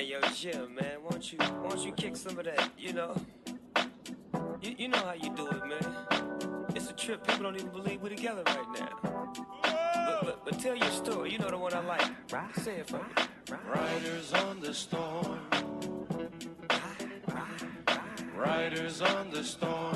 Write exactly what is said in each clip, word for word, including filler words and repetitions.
Hey yo, Jim, man, won't you, won't you kick some of that, you know? You, you know how you do it, man. It's a trip, people don't even believe we're together right now. But, but, but tell your story, you know the one I like. Say it for me. Riders on the storm. Riders on the storm.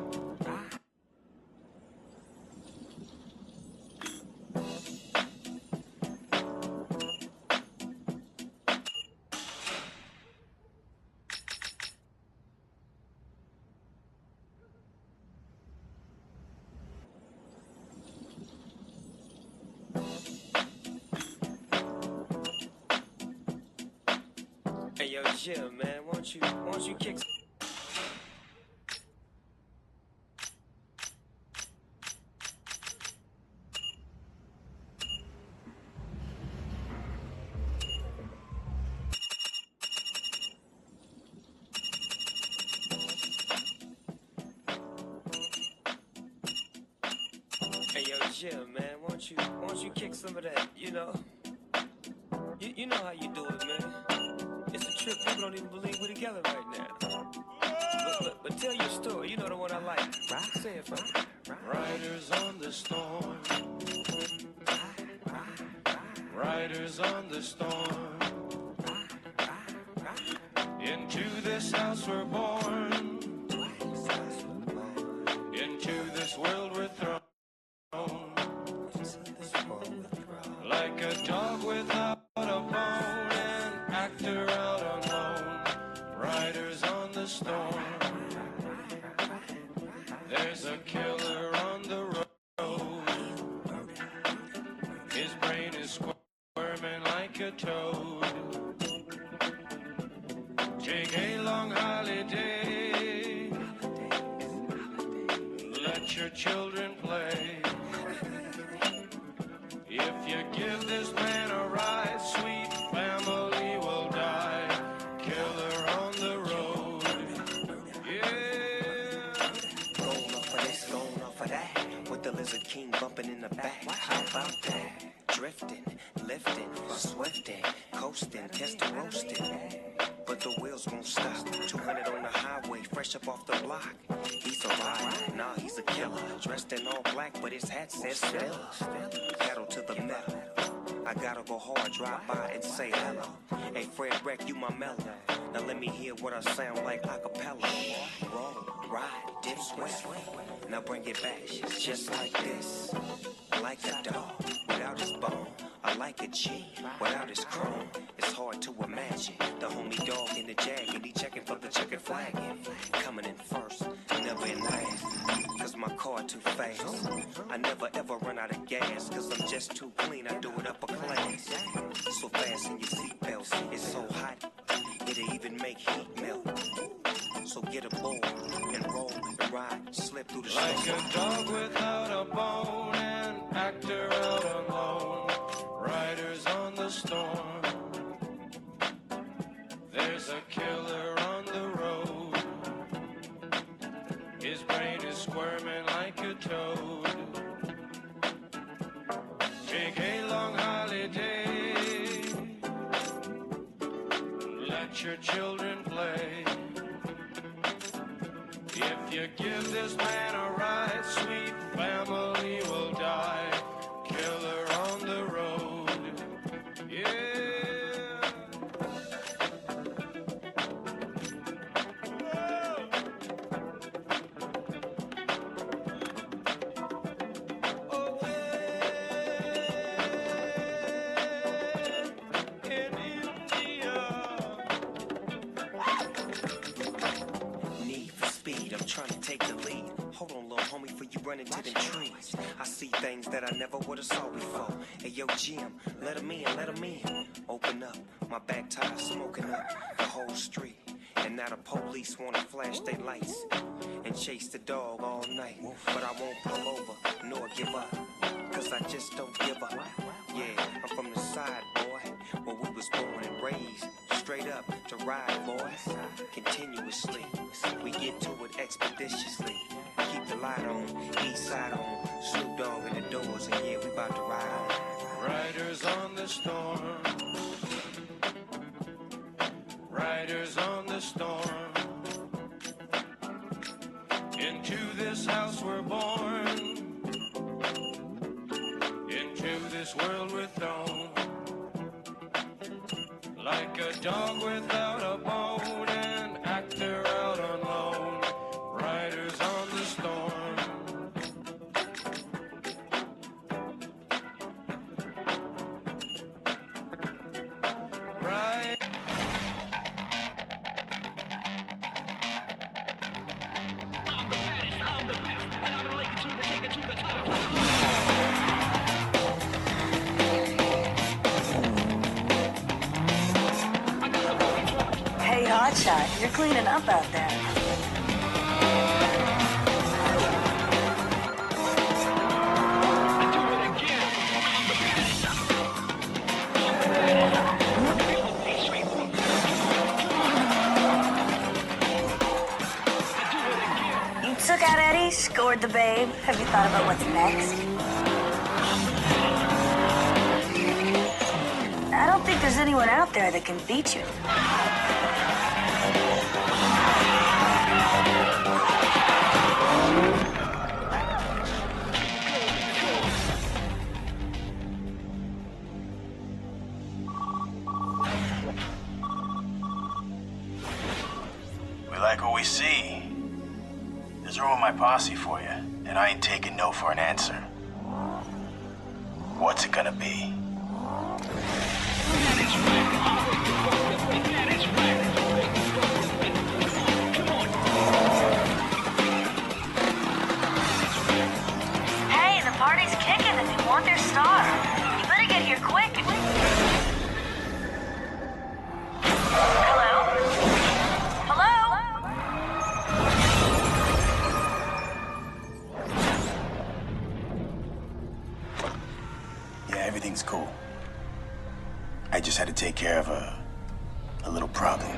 Hey yo, Jim, man, won't you, won't you kick some... Hey yo, Jim, man, won't you, won't you kick some of that, you know? You, you know how you do it, man. It's a trip, people don't even believe we're together right now. But, but, but tell your story, you know the one I like. Say it for me. Riders on the storm. Riders on the storm. Into this house we're born. Into this world we're thrown. Like a dog without a bone, an actor out alone. Riders on the storm. There's a killer on the road. His brain is squirming like a toad. Take a long holiday. Let your children play. If you give this man a ride, sweet family will die. Killer on the road. Yeah. Going off of this, going off of that. With the Lizard King bumping in the back. How about that? Drifting, lifting, swifting, coasting, testing, roasting. But the wheels won't stop. two hundred on the highway, fresh up off the block. He's a rider, nah, he's a killer. Dressed in all black, but his hat says Stella. Pedal to the metal. I gotta go hard, drive by and say hello. Hey, Fred Wreck, you my mellow. Now let me hear what I sound like a cappella. Roll, ride, dip, sweat. Now bring it back, just like this. I like a dog without his bone. I like a G without his chrome. It's hard to imagine the homie dog in the jag and he checking for the checkered flag. Coming in first, never in last. Cause my car too fast. I never ever run out of gas. Cause I'm just too clean, I do it upper class. So fast in your seatbelts, it's so hot, it'll even make heat melt. So get aboard and roll and ride, slip through the Like snow. a dog without a bone, an actor out alone. Riders on the storm. There's a killer on the road. His brain is squirming like a toad. Take a long holiday. Let your children play. If you give this man a ride, sweet family will die. Killer on the road. Yeah. Trying to take the lead. Hold on, little homie, before you run into them trees. I see things that I never would have saw before. Hey, yo, Jim, let him in, let him in. Open up, my back tire smoking up the whole street. And now the police want to flash their lights and chase the dog all night. But I won't pull over, nor give up, cause I just don't give up. Yeah, I'm from the side, boy, where we was born and raised. Straight up to ride, boys, continuously. We get to it expeditiously. Keep the light on, east side on. Snoop Dogg in the doors, and yeah, we about to ride on. Riders on the storm. riders on the storm. Into this house we're born, into this world we're thrown, like a dog without a bone, an actor out on loan, riders on the storm. Right. Hey, Hotshot, you're cleaning up out there. You took out Eddie, scored the babe. Have you thought about what's next? I don't think there's anyone out there that can beat you. We like what we see. There's room in my posse for you, and I ain't taking no for an answer. What's it gonna be? Hey, the party's kicking and they want their star. You better get here quick. Hello? Hello? Yeah, everything's cool. I just had to take care of a, a little problem.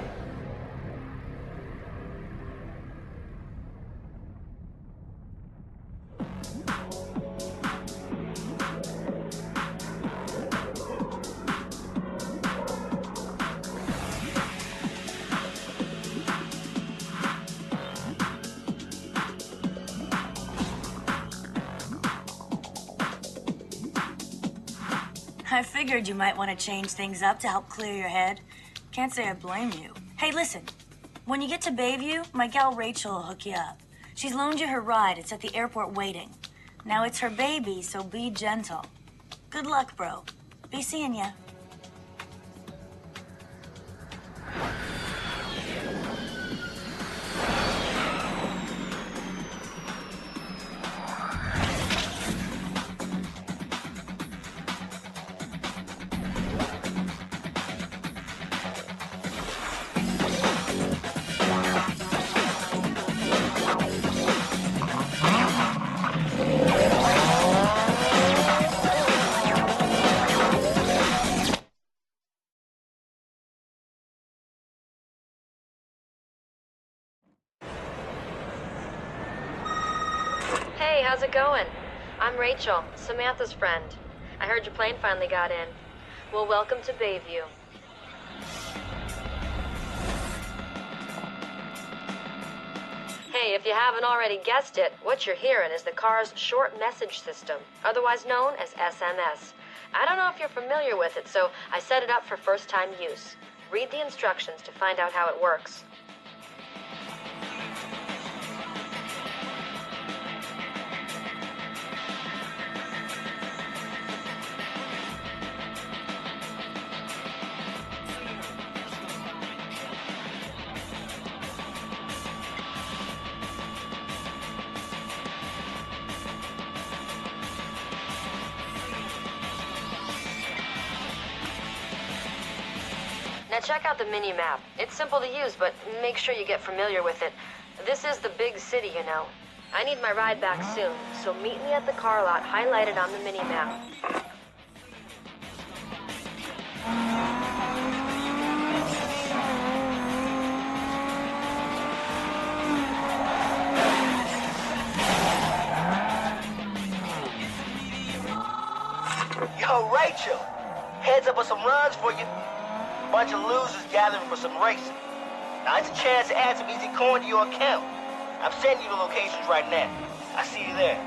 I figured you might want to change things up to help clear your head. Can't say I blame you. Hey, listen. When you get to Bayview, my gal Rachel will hook you up. She's loaned you her ride. It's at the airport waiting. Now, it's her baby, so be gentle. Good luck, bro. Be seeing ya. Hey, how's it going? I'm Rachel, Samantha's friend. I heard your plane finally got in. Well, welcome to Bayview. Hey, if you haven't already guessed it, what you're hearing is the car's short message system, otherwise known as S M S. I don't know if you're familiar with it, so I set it up for first-time use. Read the instructions to find out how it works. Now check out the mini-map. It's simple to use, but make sure you get familiar with it. This is the big city, you know. I need my ride back soon, so meet me at the car lot highlighted on the mini-map. Yo, Rachel, heads up with some runs for you. bunch of losers gathering for some racing. Now, it's a chance to add some easy coin to your account. I'm sending you the locations right now. I'll see you there.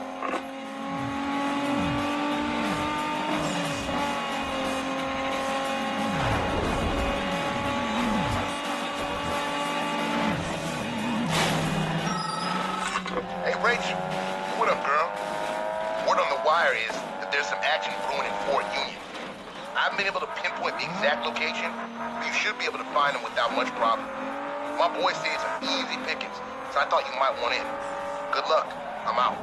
Hey, Rachel. What up, girl? Word on the wire is that there's some action brewing in Fort Union. I haven't been able to pinpoint the exact location, but you should be able to find them without much problem. My boys say it's some easy pickings, so I thought you might want in. Good luck. I'm out.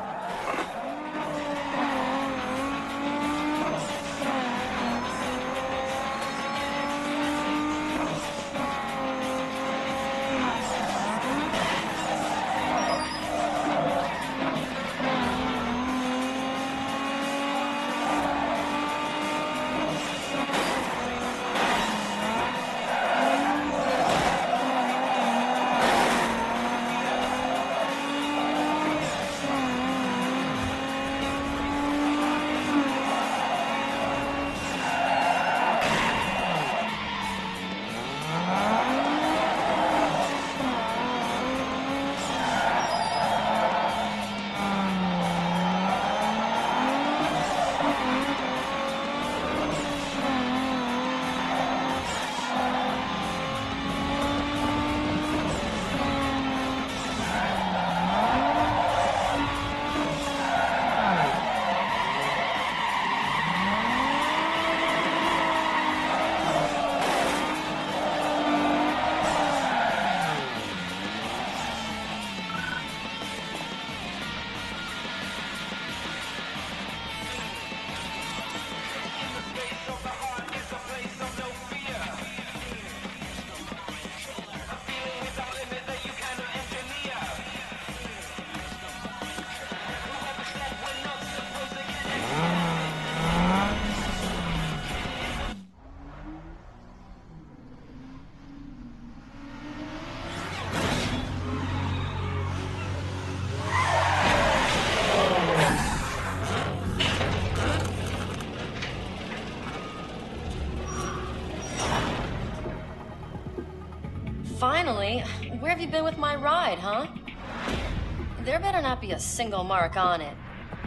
Finally, where have you been with my ride, huh? There better not be a single mark on it.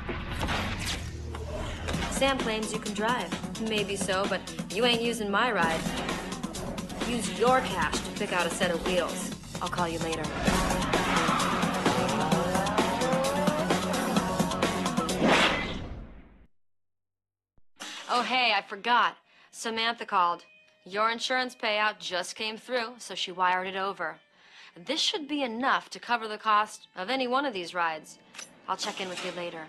Sam claims you can drive. Maybe so, but you ain't using my ride. Use your cash to pick out a set of wheels. I'll call you later. Oh, hey, I forgot. Samantha called. Your insurance payout just came through, so she wired it over. This should be enough to cover the cost of any one of these rides. I'll check in with you later.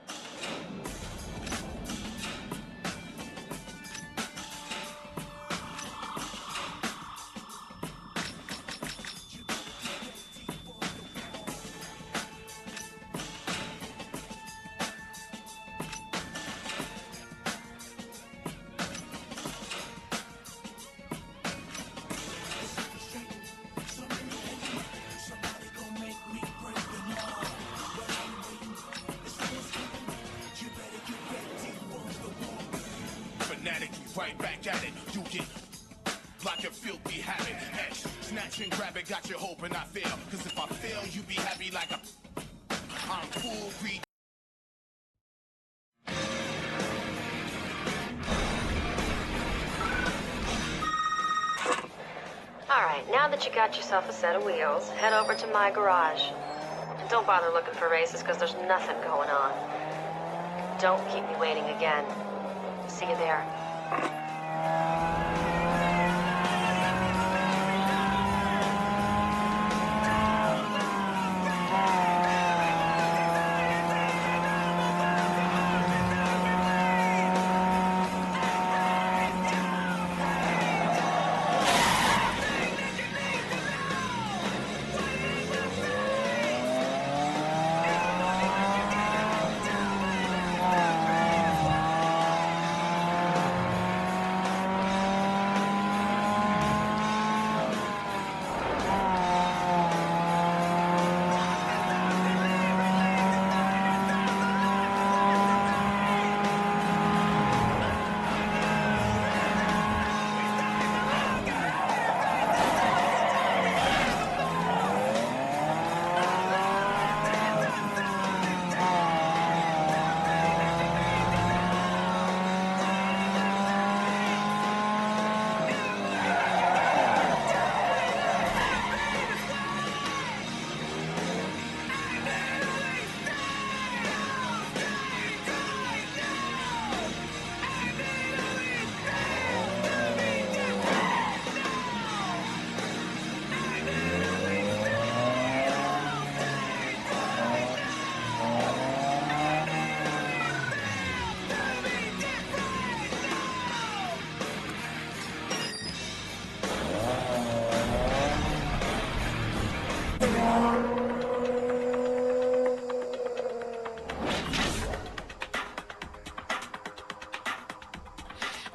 Right back at it, you get like a filthy habit. X, snatch and grab it, got you hoping I fail. Cause if I fail, you be happy like a I'm full greed. Alright, now that you got yourself a set of wheels, head over to my garage. And don't bother looking for races, because there's nothing going on. Don't keep me waiting again. See you there.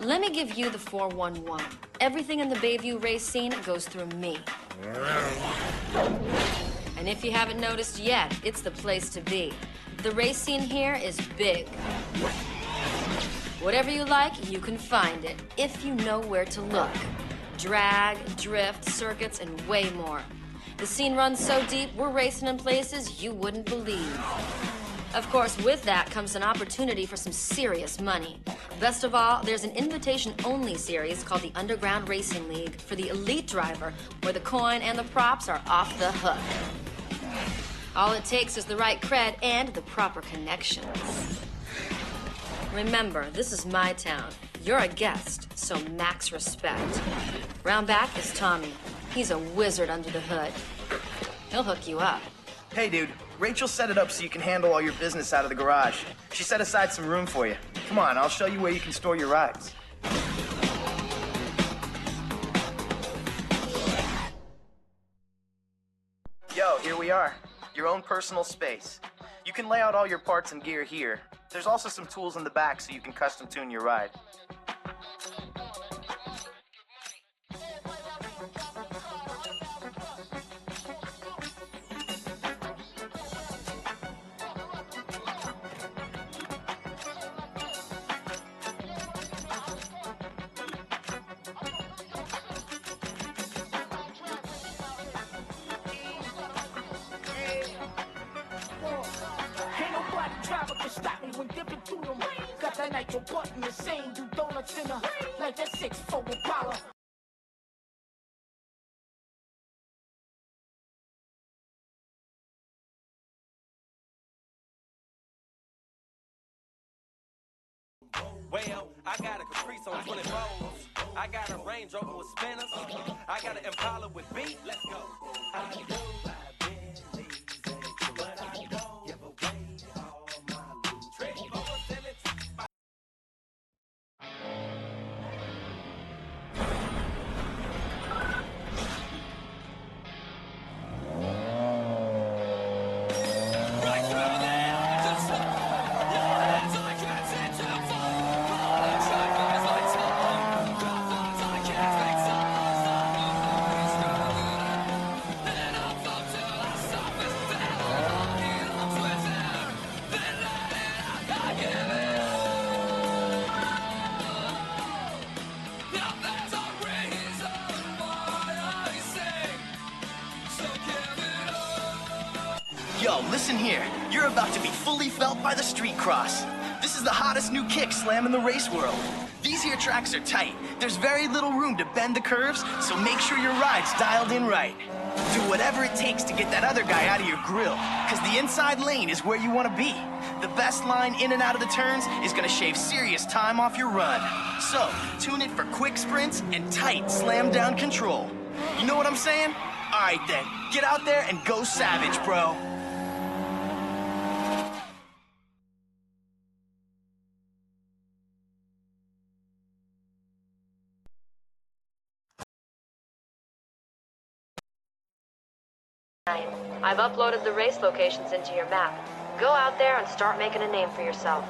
Let me give you the four one one. Everything in the Bayview race scene goes through me. And if you haven't noticed yet, it's the place to be. The race scene here is big. Whatever you like, you can find it, if you know where to look. Drag, drift, circuits, and way more. The scene runs so deep, we're racing in places you wouldn't believe. Of course, with that comes an opportunity for some serious money. Best of all, there's an invitation-only series called the Underground Racing League for the elite driver, where the coin and the props are off the hook. All it takes is the right cred and the proper connections. Remember, this is my town. You're a guest, so max respect. Round back is Tommy. He's a wizard under the hood. He'll hook you up. Hey, dude. Rachel set it up so you can handle all your business out of the garage. She set aside some room for you. Come on, I'll show you where you can store your rides. Yo, here we are. Your own personal space. You can lay out all your parts and gear here. There's also some tools in the back so you can custom tune your ride. Well, I got a Caprice on twenty-fours. I got a Range Rover with spinners. I got an Impala with beat. Let's go. I go by Bentley's, but I don't give away all my loot. Trick over seventy. Yo, listen here. You're about to be fully felt by the street cross. This is the hottest new kick slam in the race world. These here tracks are tight. There's very little room to bend the curves, so make sure your ride's dialed in right. Do whatever it takes to get that other guy out of your grill, because the inside lane is where you want to be. The best line in and out of the turns is going to shave serious time off your run. So, tune it for quick sprints and tight slam down control. You know what I'm saying? All right then, get out there and go savage, bro. I've uploaded the race locations into your map. Go out there and start making a name for yourself.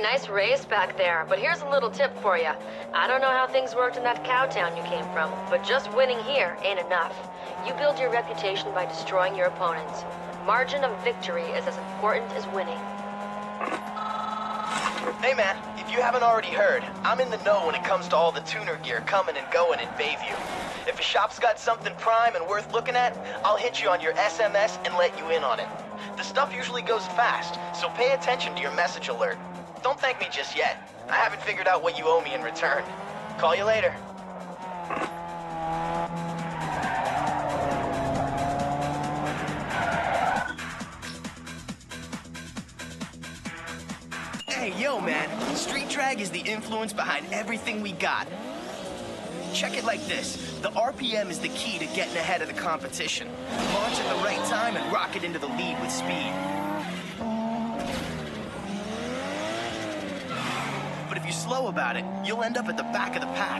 nice race back there, but here's a little tip for you. I don't know how things worked in that cow town you came from, but just winning here ain't enough. You build your reputation by destroying your opponents. Margin of victory is as important as winning. Hey man, if you haven't already heard, I'm in the know when it comes to all the tuner gear coming and going in Bayview. If a shop's got something prime and worth looking at, I'll hit you on your S M S and let you in on it. The stuff usually goes fast, so pay attention to your message alert. Don't thank me just yet. I haven't figured out what you owe me in return. Call you later. Hey, yo, man. Street drag is the influence behind everything we got. Check it like this. The R P M is the key to getting ahead of the competition. Launch at the right time and rocket into the lead with speed. But if you're slow about it, you'll end up at the back of the pack.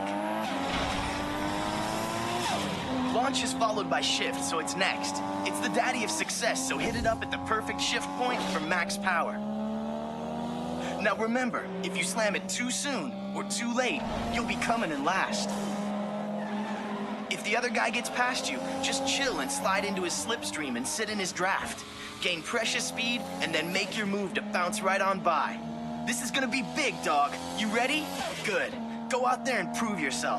Launch is followed by shift, so it's next. It's the daddy of success, so hit it up at the perfect shift point for max power. Now remember, if you slam it too soon or too late, you'll be coming in last. If the other guy gets past you, just chill and slide into his slipstream and sit in his draft. Gain precious speed, and then make your move to bounce right on by. This is gonna be big, dog. You ready? Good. Go out there and prove yourself.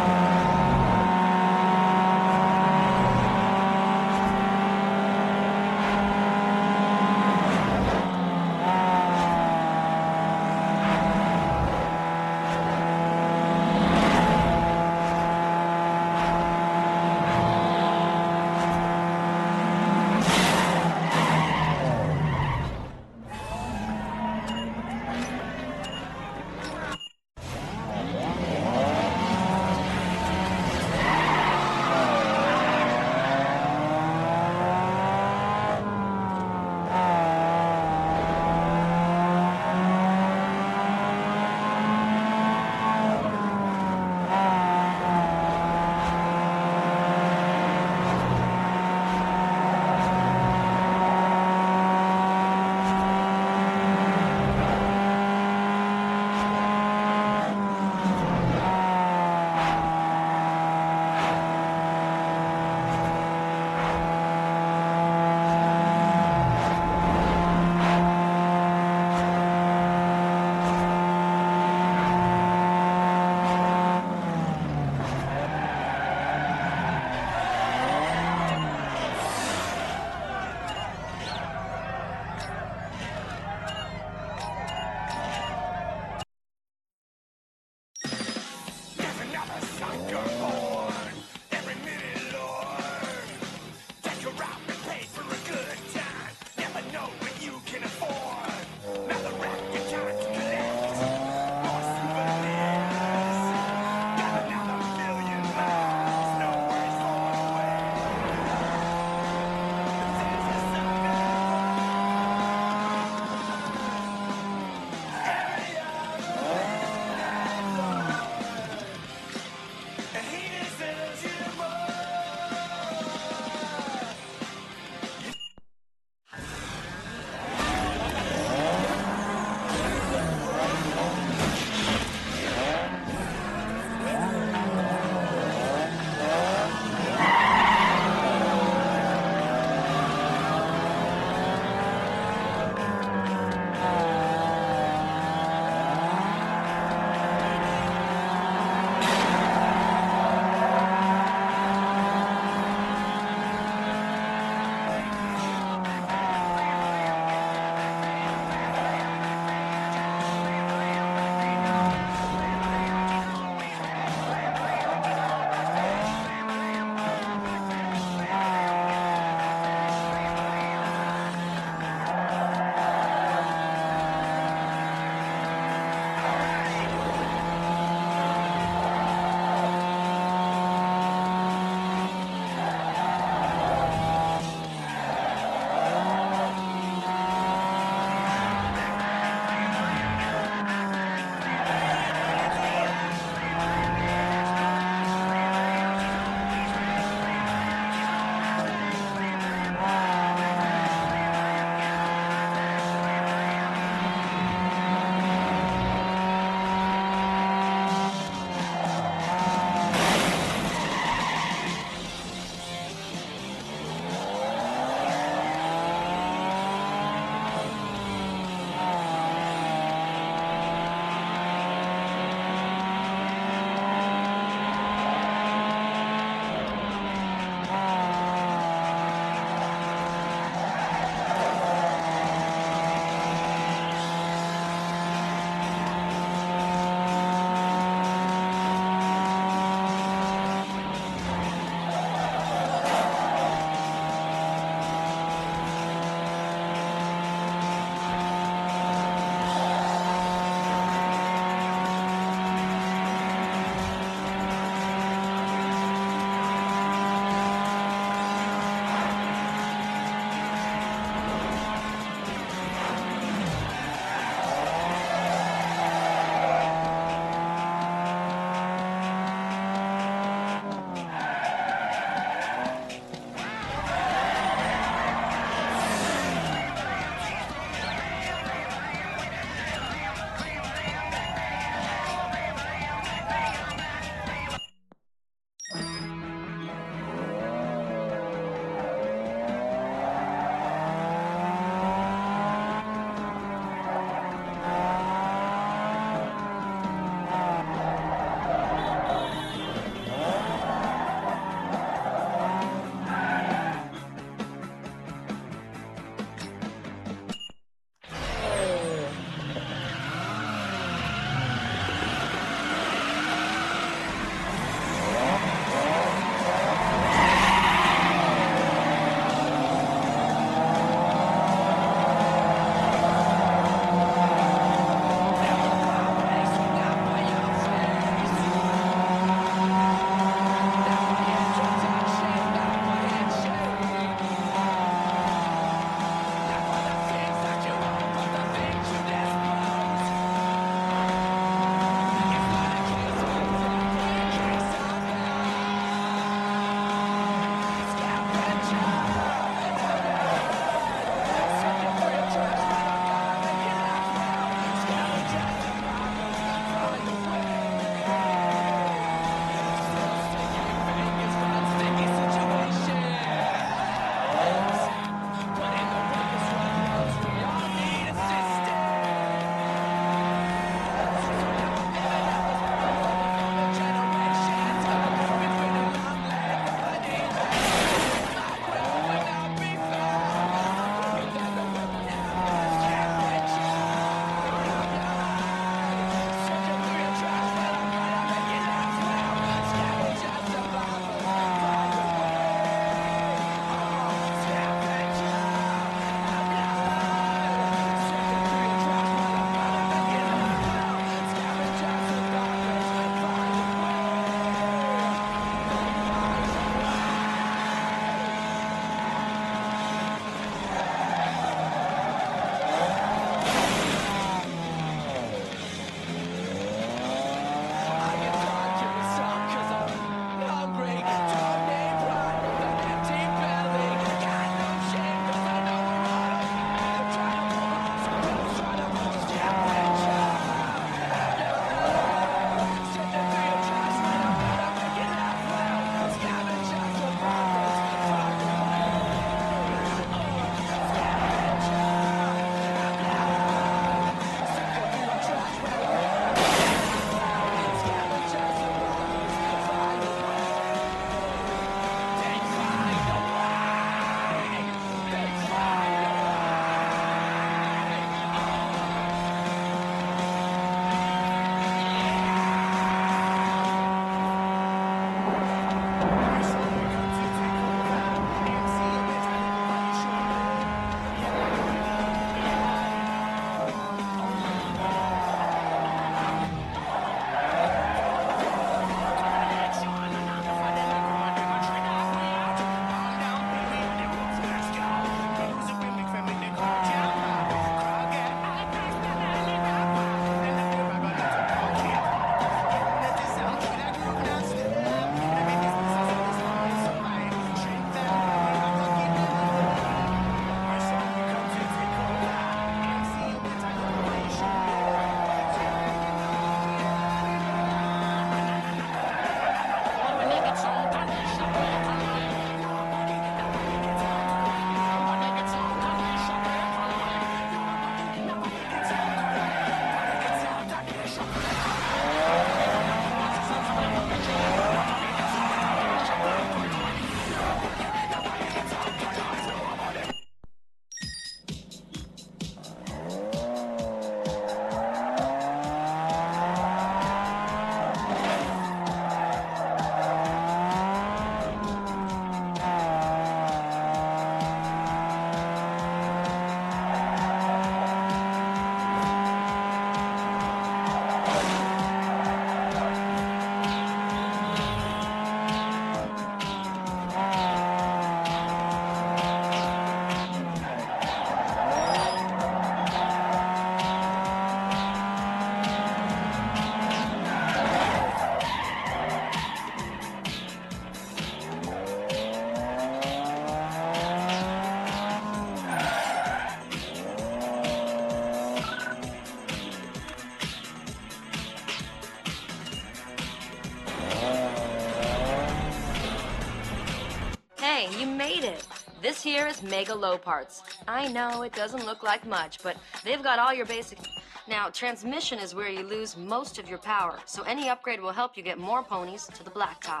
Hey, you made it. This here is Mega Low Parts. I know it doesn't look like much, but they've got all your basic... Now, transmission is where you lose most of your power, so any upgrade will help you get more ponies to the blacktop.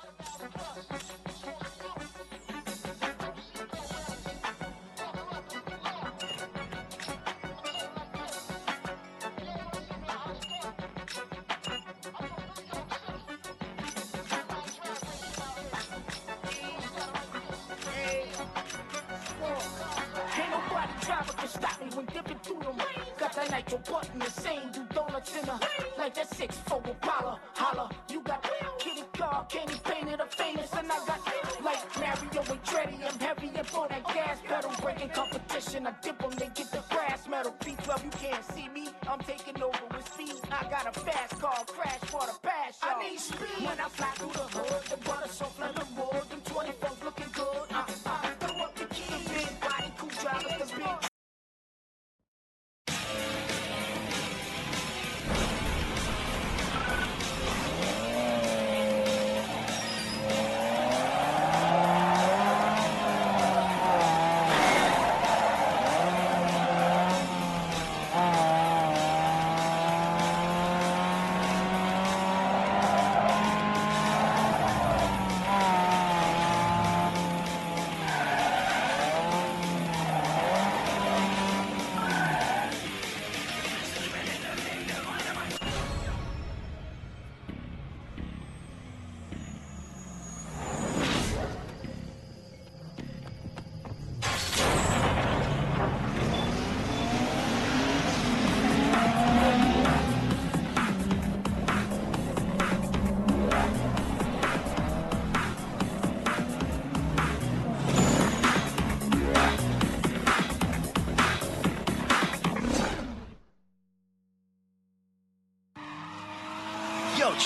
Ain't nobody driver can stop me when dipping through them. Got that nitro button, the same do donuts in a like that six four Impala. Holla, you got kitty car, candy painted, a famous, and I got like Mario and Dreddy. I'm heavy and for that gas pedal, breaking competition. I dip them, they get the brass metal. B twelve, you can't see me. I'm taking over with speed. I got a fast car, crash for the bash. I need speed when I fly through the hood. The butter soft like the wood. Them twenty-fours looking good. Uh, uh.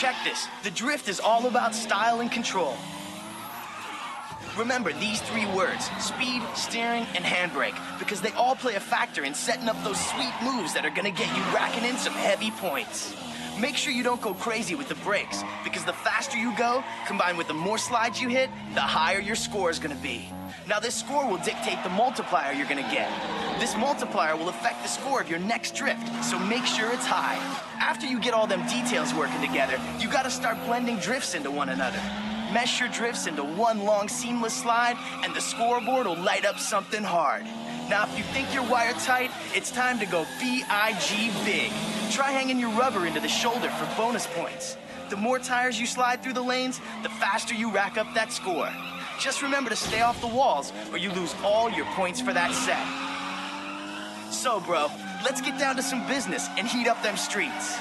check this. The drift is all about style and control. Remember these three words, speed, steering, and handbrake, because they all play a factor in setting up those sweet moves that are gonna get you racking in some heavy points. Make sure you don't go crazy with the brakes, because the faster you go, combined with the more slides you hit, the higher your score is gonna be. Now this score will dictate the multiplier you're gonna get. This multiplier will affect the score of your next drift, so make sure it's high. After you get all them details working together, you gotta start blending drifts into one another. Mesh your drifts into one long seamless slide, and the scoreboard will light up something hard. Now, if you think you're wire-tight, it's time to go B I G big. Try hanging your rubber into the shoulder for bonus points. The more tires you slide through the lanes, the faster you rack up that score. Just remember to stay off the walls, or you lose all your points for that set. So, bro, let's get down to some business and heat up them streets.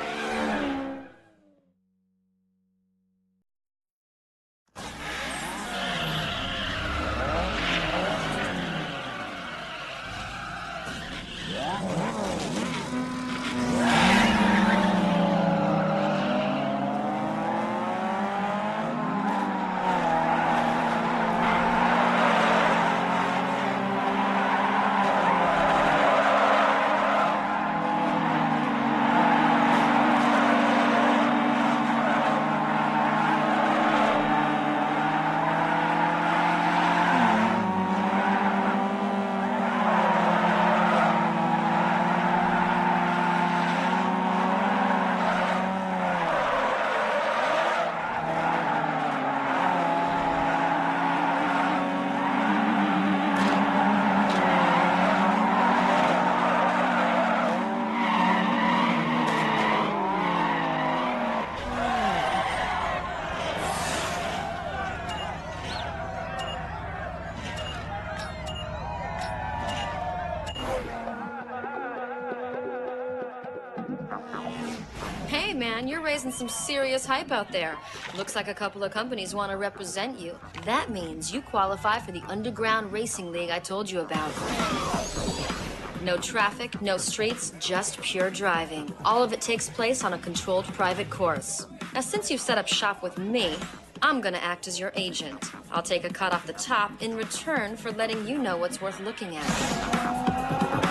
Hey, man, you're raising some serious hype out there. Looks like a couple of companies want to represent you. That means you qualify for the underground racing league I told you about. No traffic, no streets, just pure driving. All of it takes place on a controlled private course. Now, since you've set up shop with me, I'm gonna act as your agent. I'll take a cut off the top in return for letting you know what's worth looking at.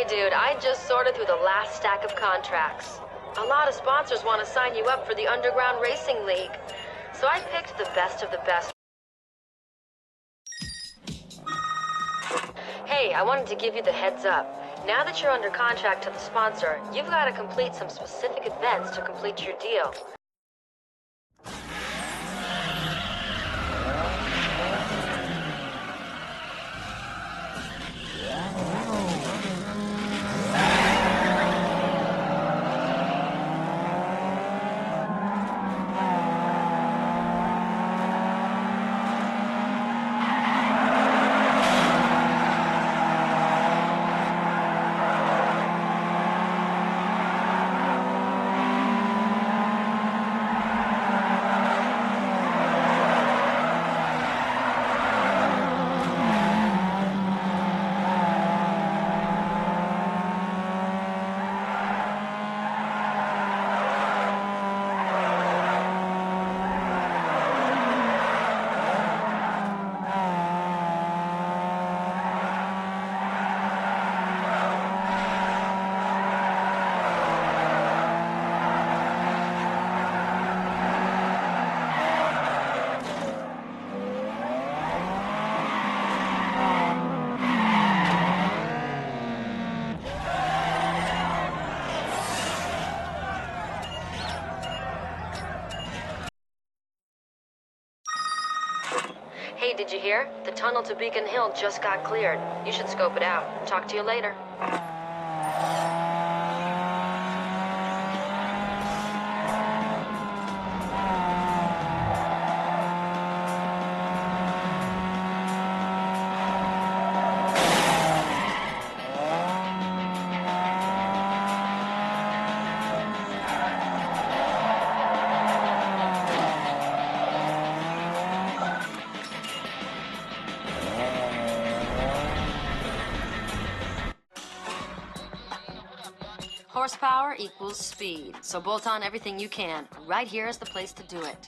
Hey, dude, I just sorted through the last stack of contracts. A lot of sponsors want to sign you up for the Underground Racing League. So I picked the best of the best. Hey, I wanted to give you the heads up. Now that you're under contract to the sponsor, you've got to complete some specific events to complete your deal. Hey, did you hear? The tunnel to Beacon Hill just got cleared. You should scope it out. Talk to you later. Horsepower equals speed, so bolt on everything you can. Right here is the place to do it.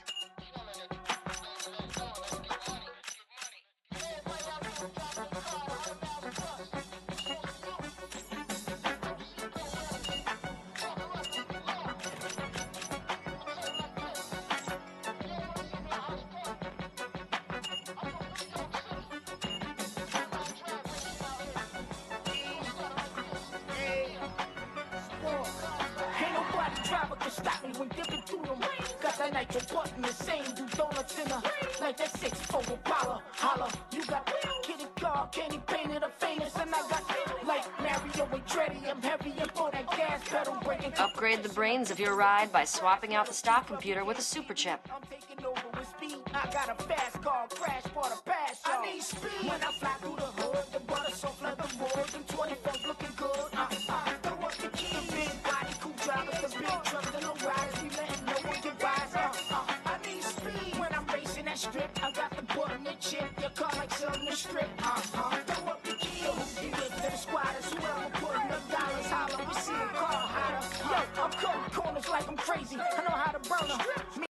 Ain't nobody driver can stop me when dipping through them. Got that nitro button, the same do donuts in a like that six four Impala. Holla, you got kitty car, candy painted a famous, and I got like Mario and Dreddy. I'm heavy and for that gas pedal breaking. Upgrade the brains of your ride by swapping out the stock computer with a super chip. I'm taking over with speed. I got a fast car, crash for the pass. I need speed when I fly through the hood. The butter soft like the wood. Them twenty-fours looking good. Uh, uh, throw up the key. Big body, cool drivers, the big trucks, the low riders. We letting no one get wise. Uh, uh, I need speed when I'm racing that strip. I got the button and chip. Your car like something to strip. Uh, uh, throw up the key. Who's the whip to the squatters? Whoever putting up dollars, holler. We see a car hotter. Yo, I'm cutting corners like I'm crazy. I know how to burn them. Me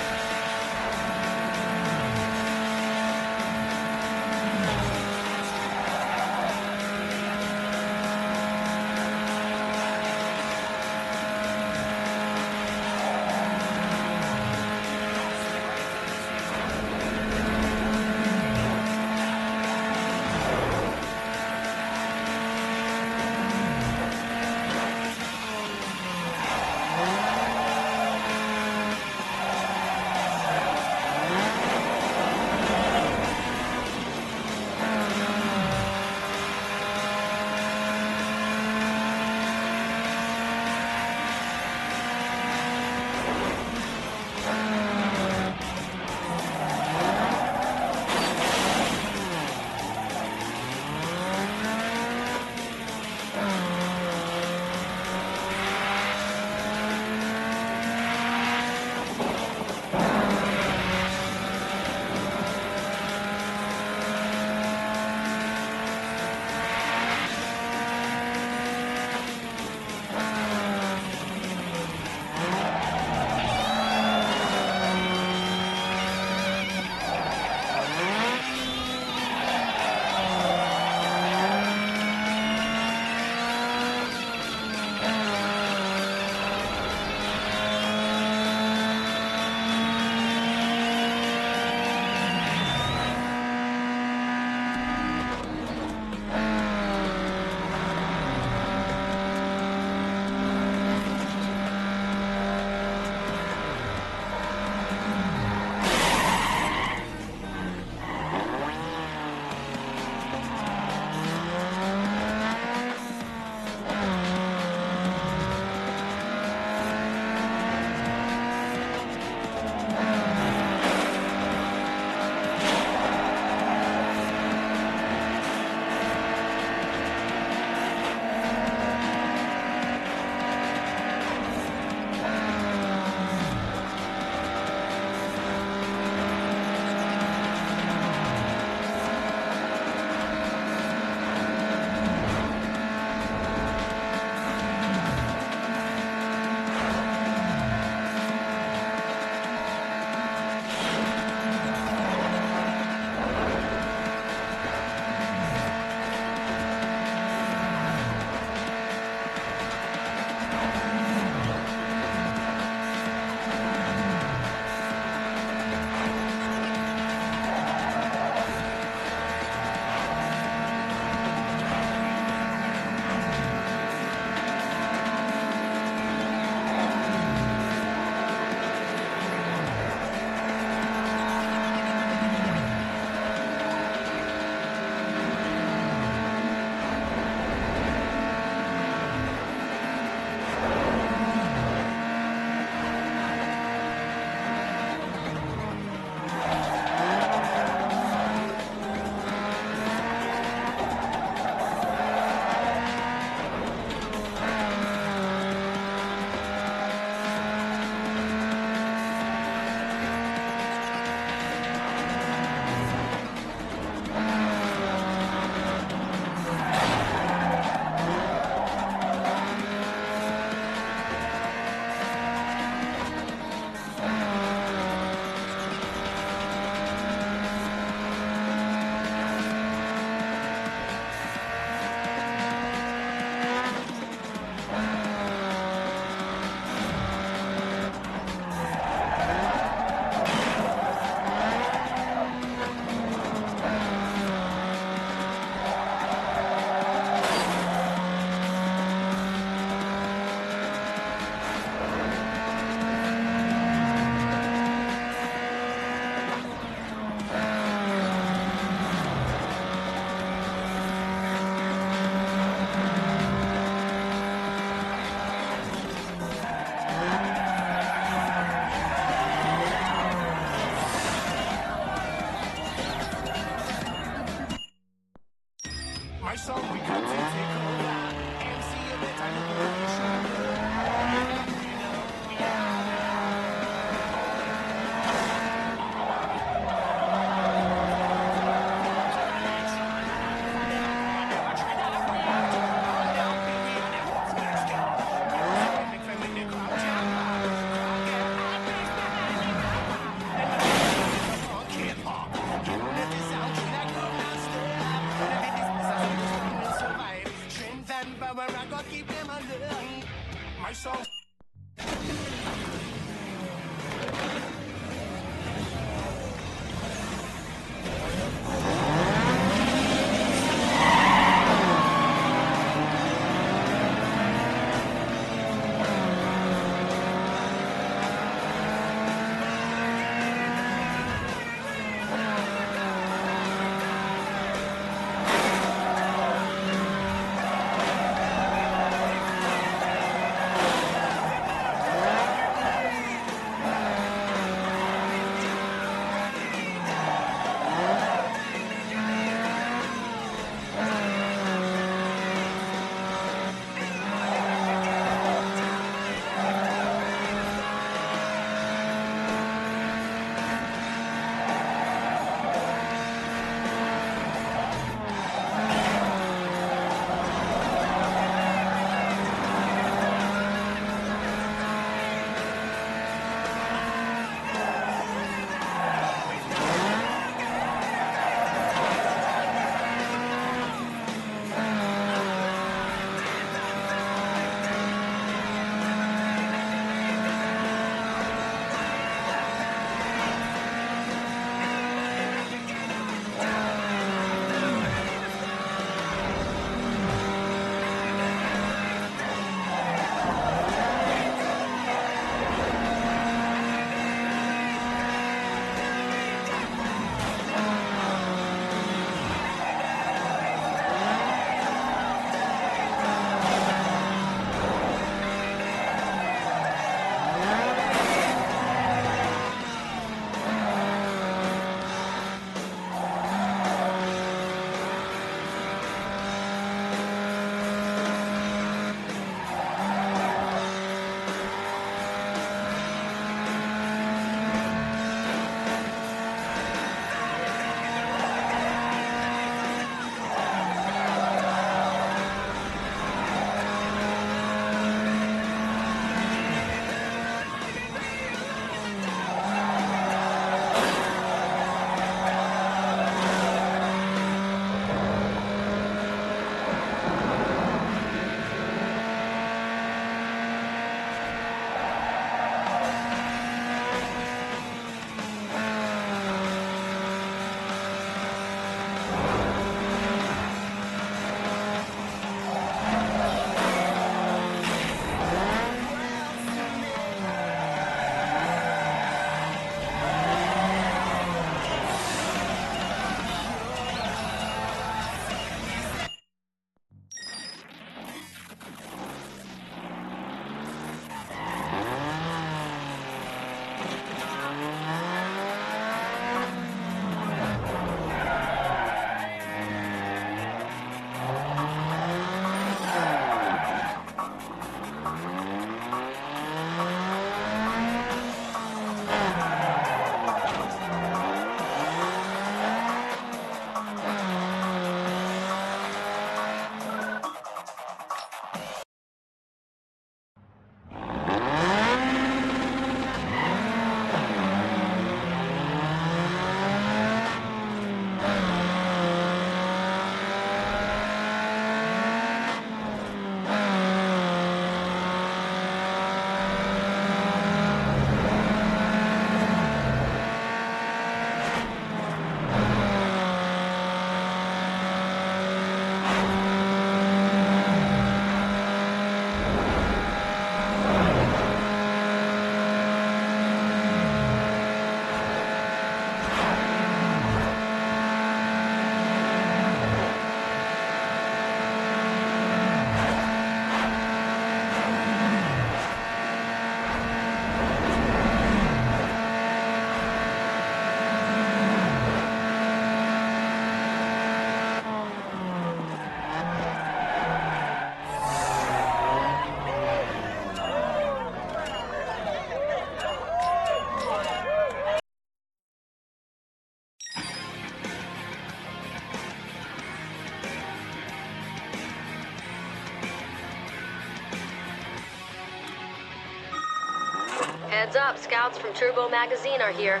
Heads up, scouts from Turbo Magazine are here.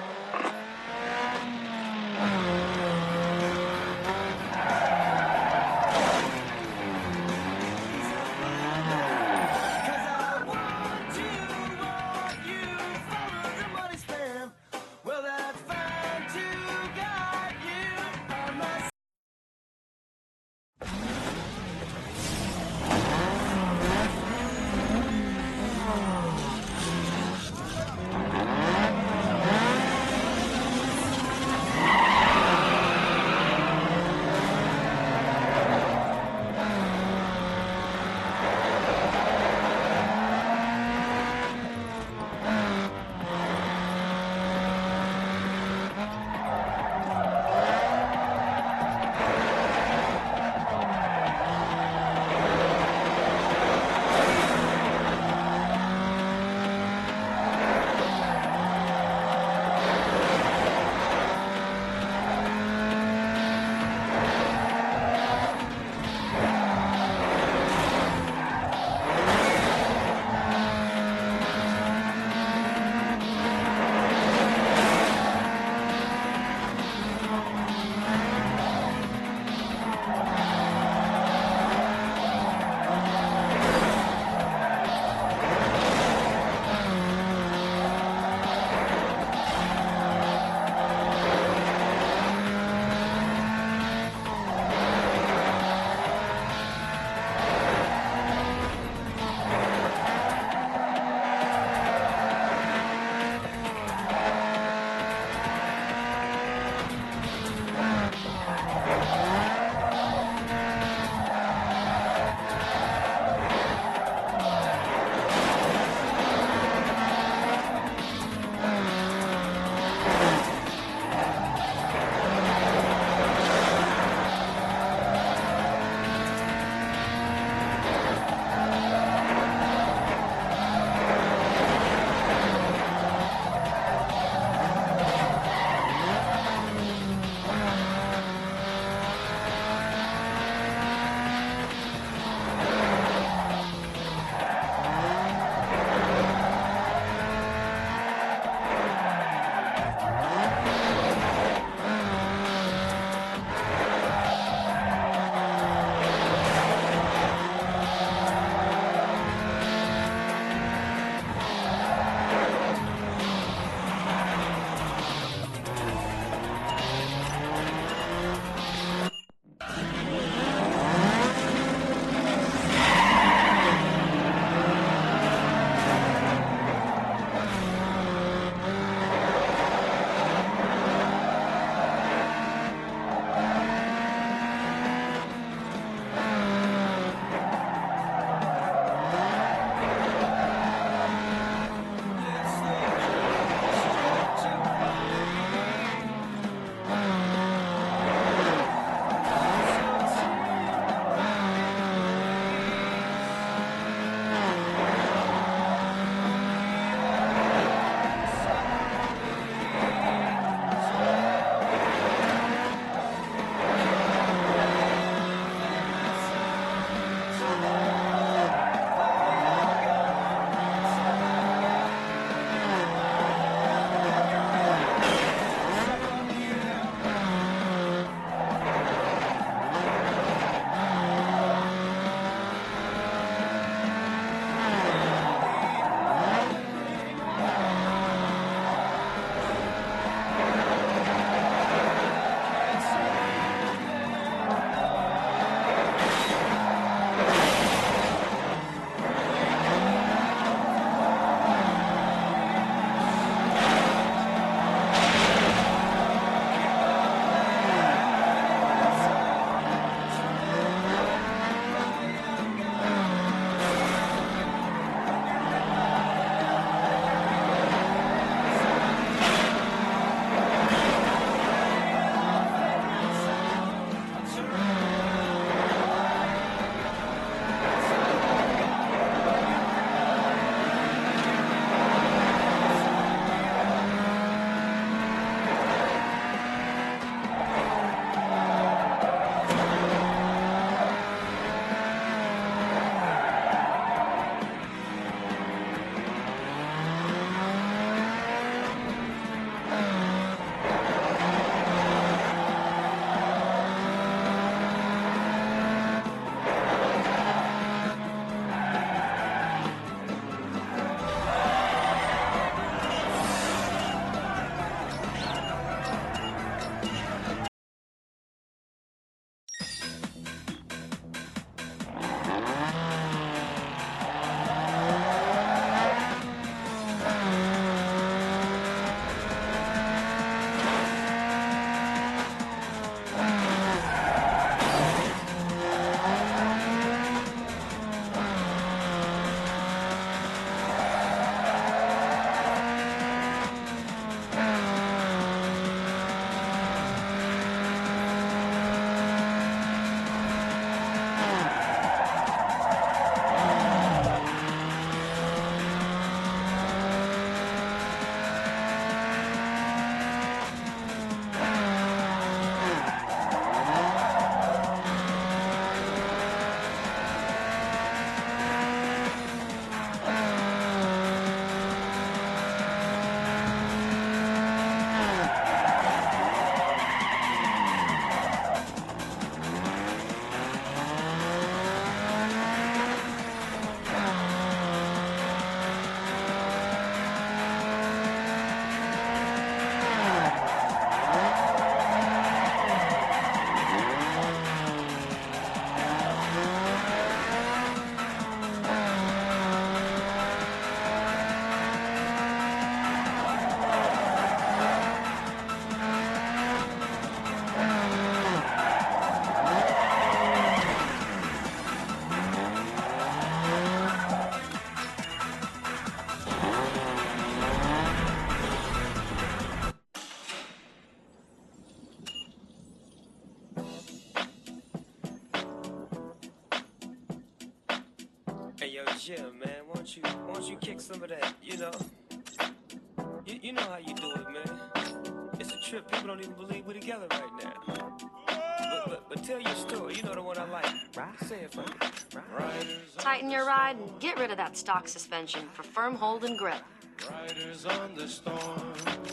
gym, man. Won't you, won't you kick some of that, you know? You, you know how you do it, man. It's a trip, people don't even believe we're together right now. But, but, but tell your story, you know the one I like. Say it for me. Tighten your ride and get rid of that stock suspension for firm hold and grip. Riders on the storm.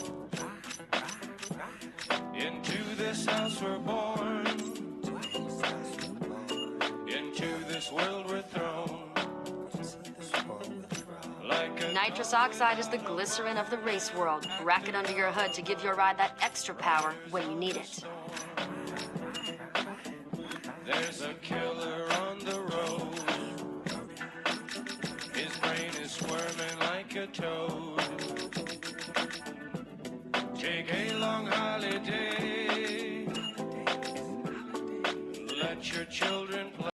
Into this house we're born. Into this world we're thrown. Like a Nitrous oxide is the glycerin of the race world. Rack it under your hood to give your ride that extra power when you need it. There's a killer on the road. His brain is squirming like a toad. Take a long holiday. Let your children play.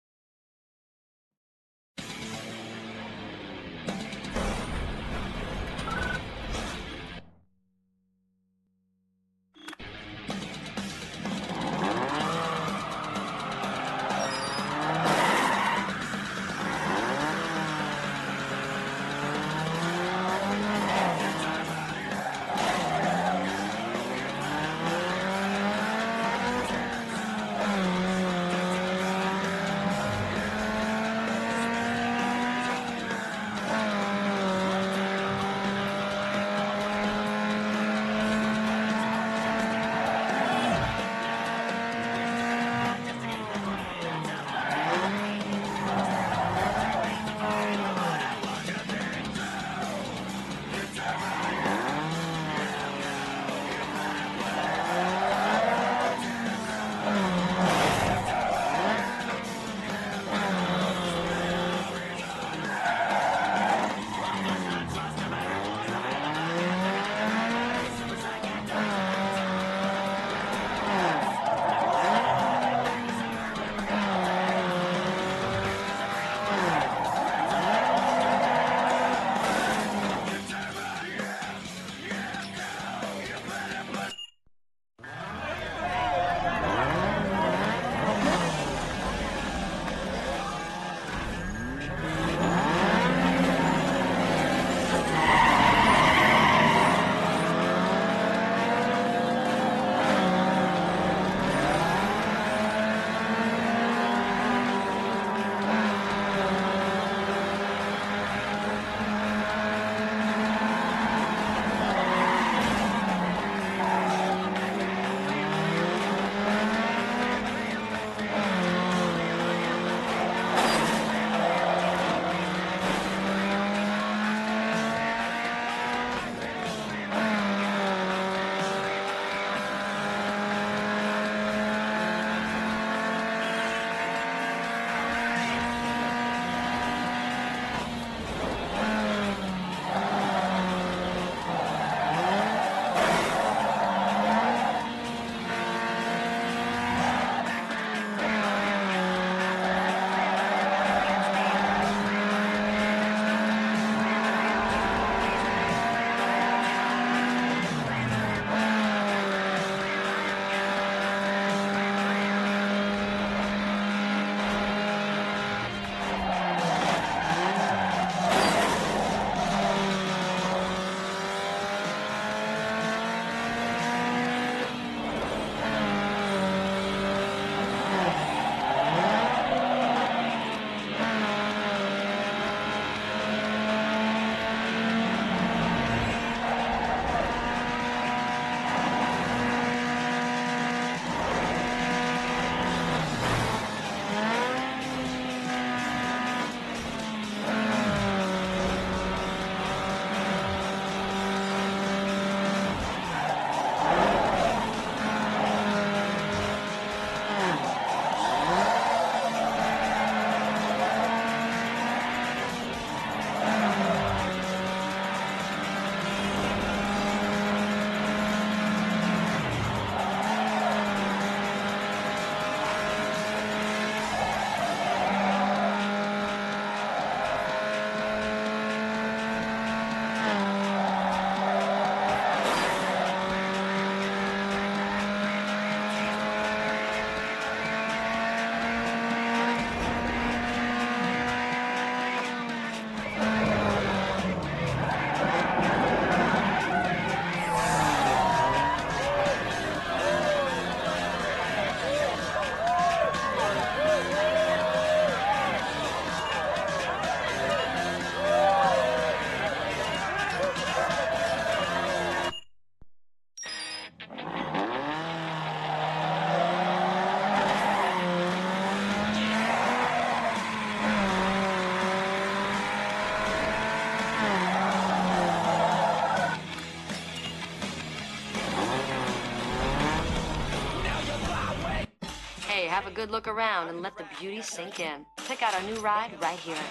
good look around and let the beauty sink in. Pick out our new ride right here.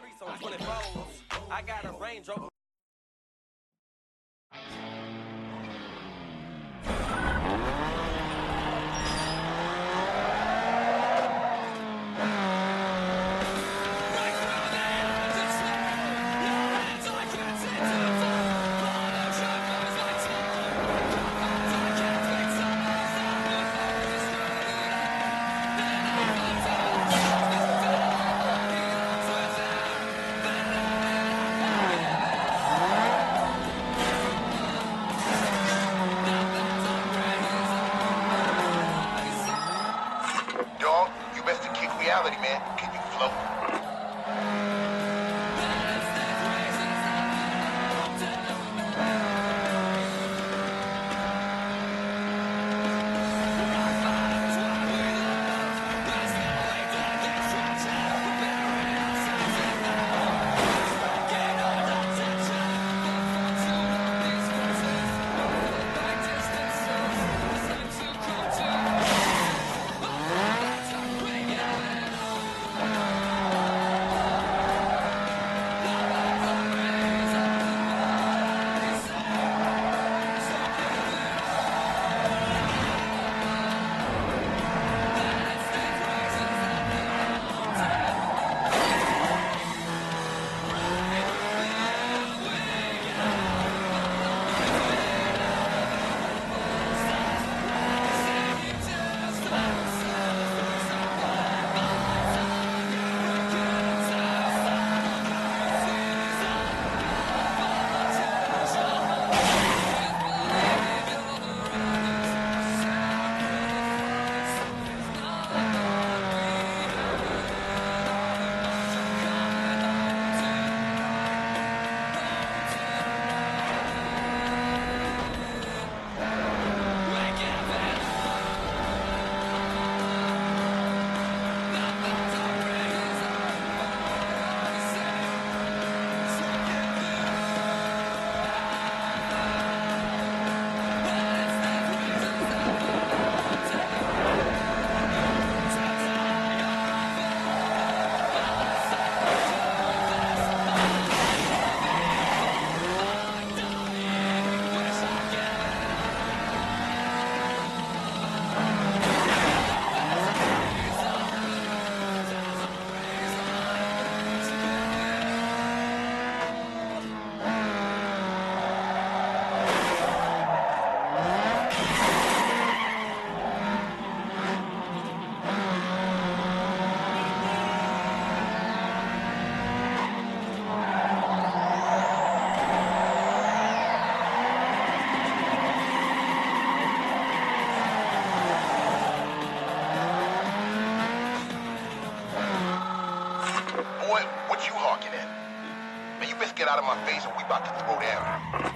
I got a Range Rover. Get out of my face or we about to throw down.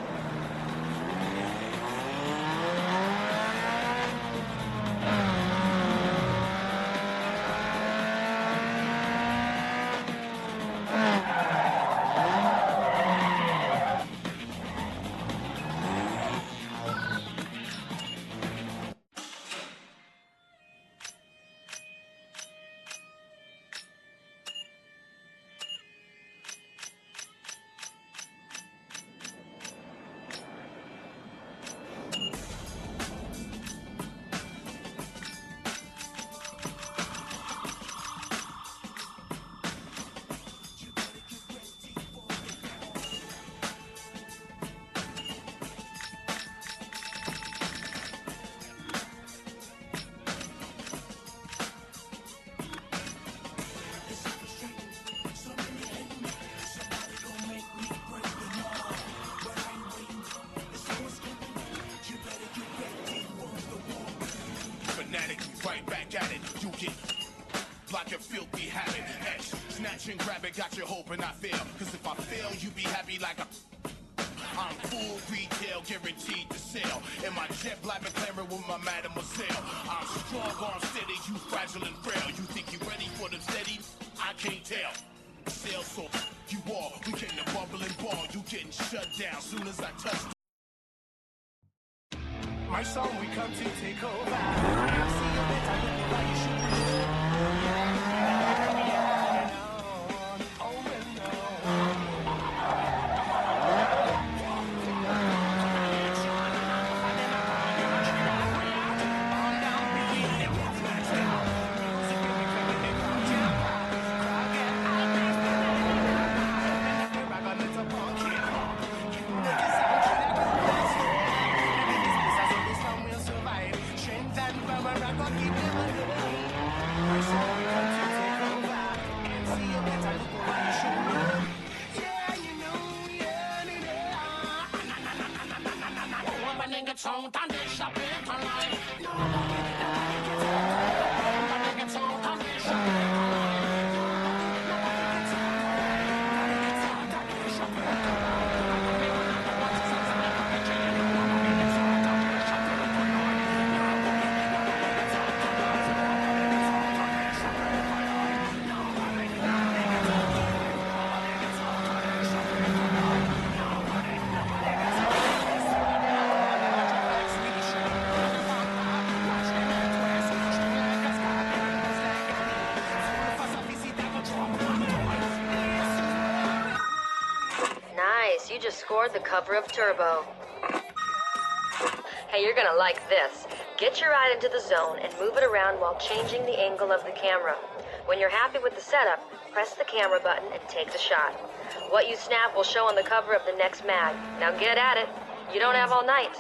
Right back at it, you get like a filthy habit. X, snatch and grab it, got you hoping I fail. Cause if I fail, you be happy like a I'm full retail, guaranteed to sell. In my jet black McLaren with my mademoiselle. I'm strong, arm steady, you fragile and frail. You think you ready for them steady? I can't tell. Sell so you all, we getting a bubbling ball. You getting shut down soon as I touch. My song, we come to take over. You just scored the cover of Turbo. Hey, you're gonna like this. Get your ride into the zone and move it around while changing the angle of the camera. When you're happy with the setup, press the camera button and take the shot. What you snap will show on the cover of the next mag. Now get at it. You don't have all night.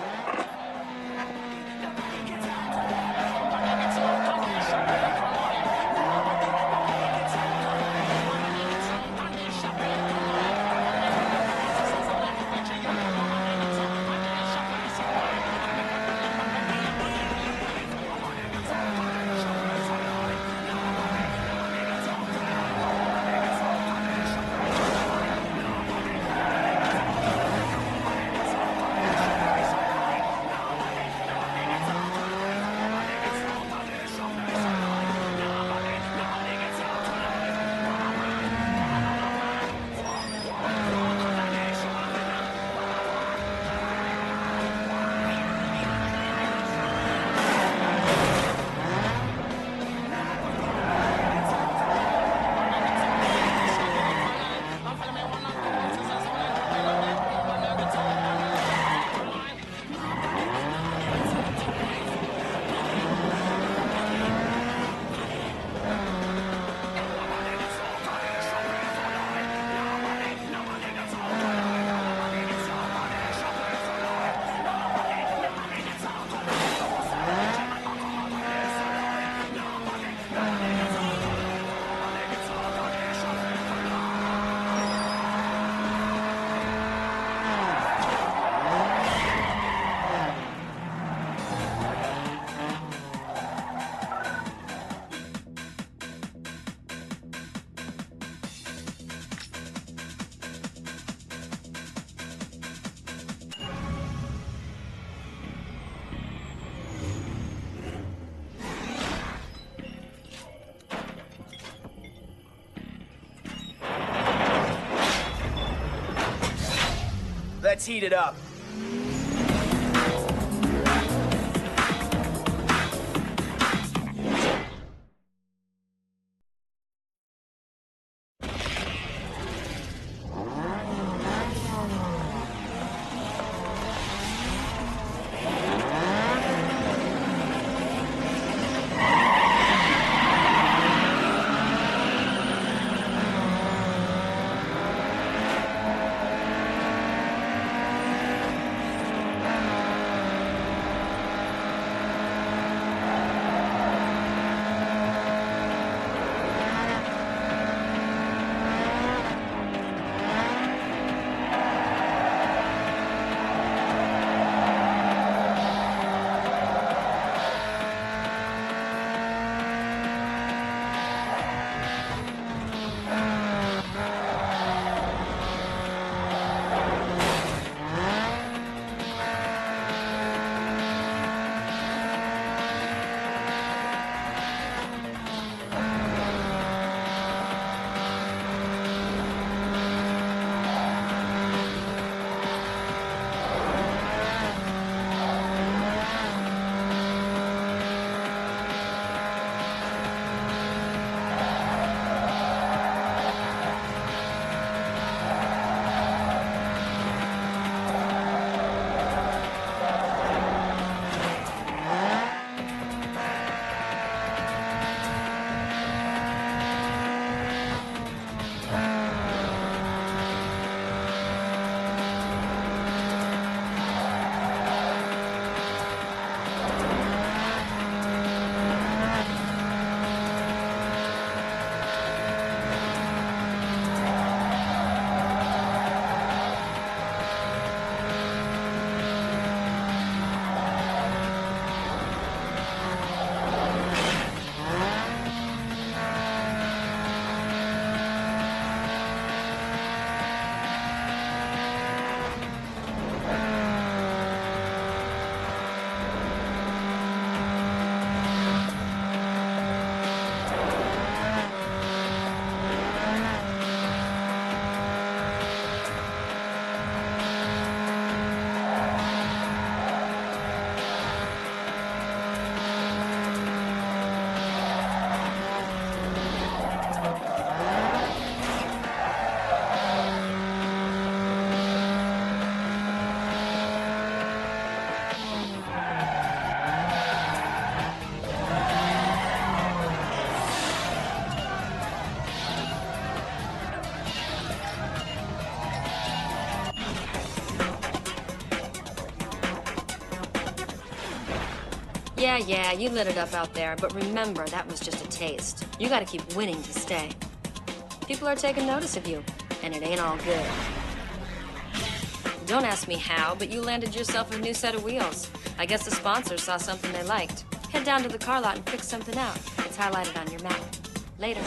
Let's heat it up. Yeah, yeah, you lit it up out there, but remember, that was just a taste. You gotta keep winning to stay. People are taking notice of you, and it ain't all good. Don't ask me how, but you landed yourself a new set of wheels. I guess the sponsors saw something they liked. Head down to the car lot and fix something out. It's highlighted on your map. Later.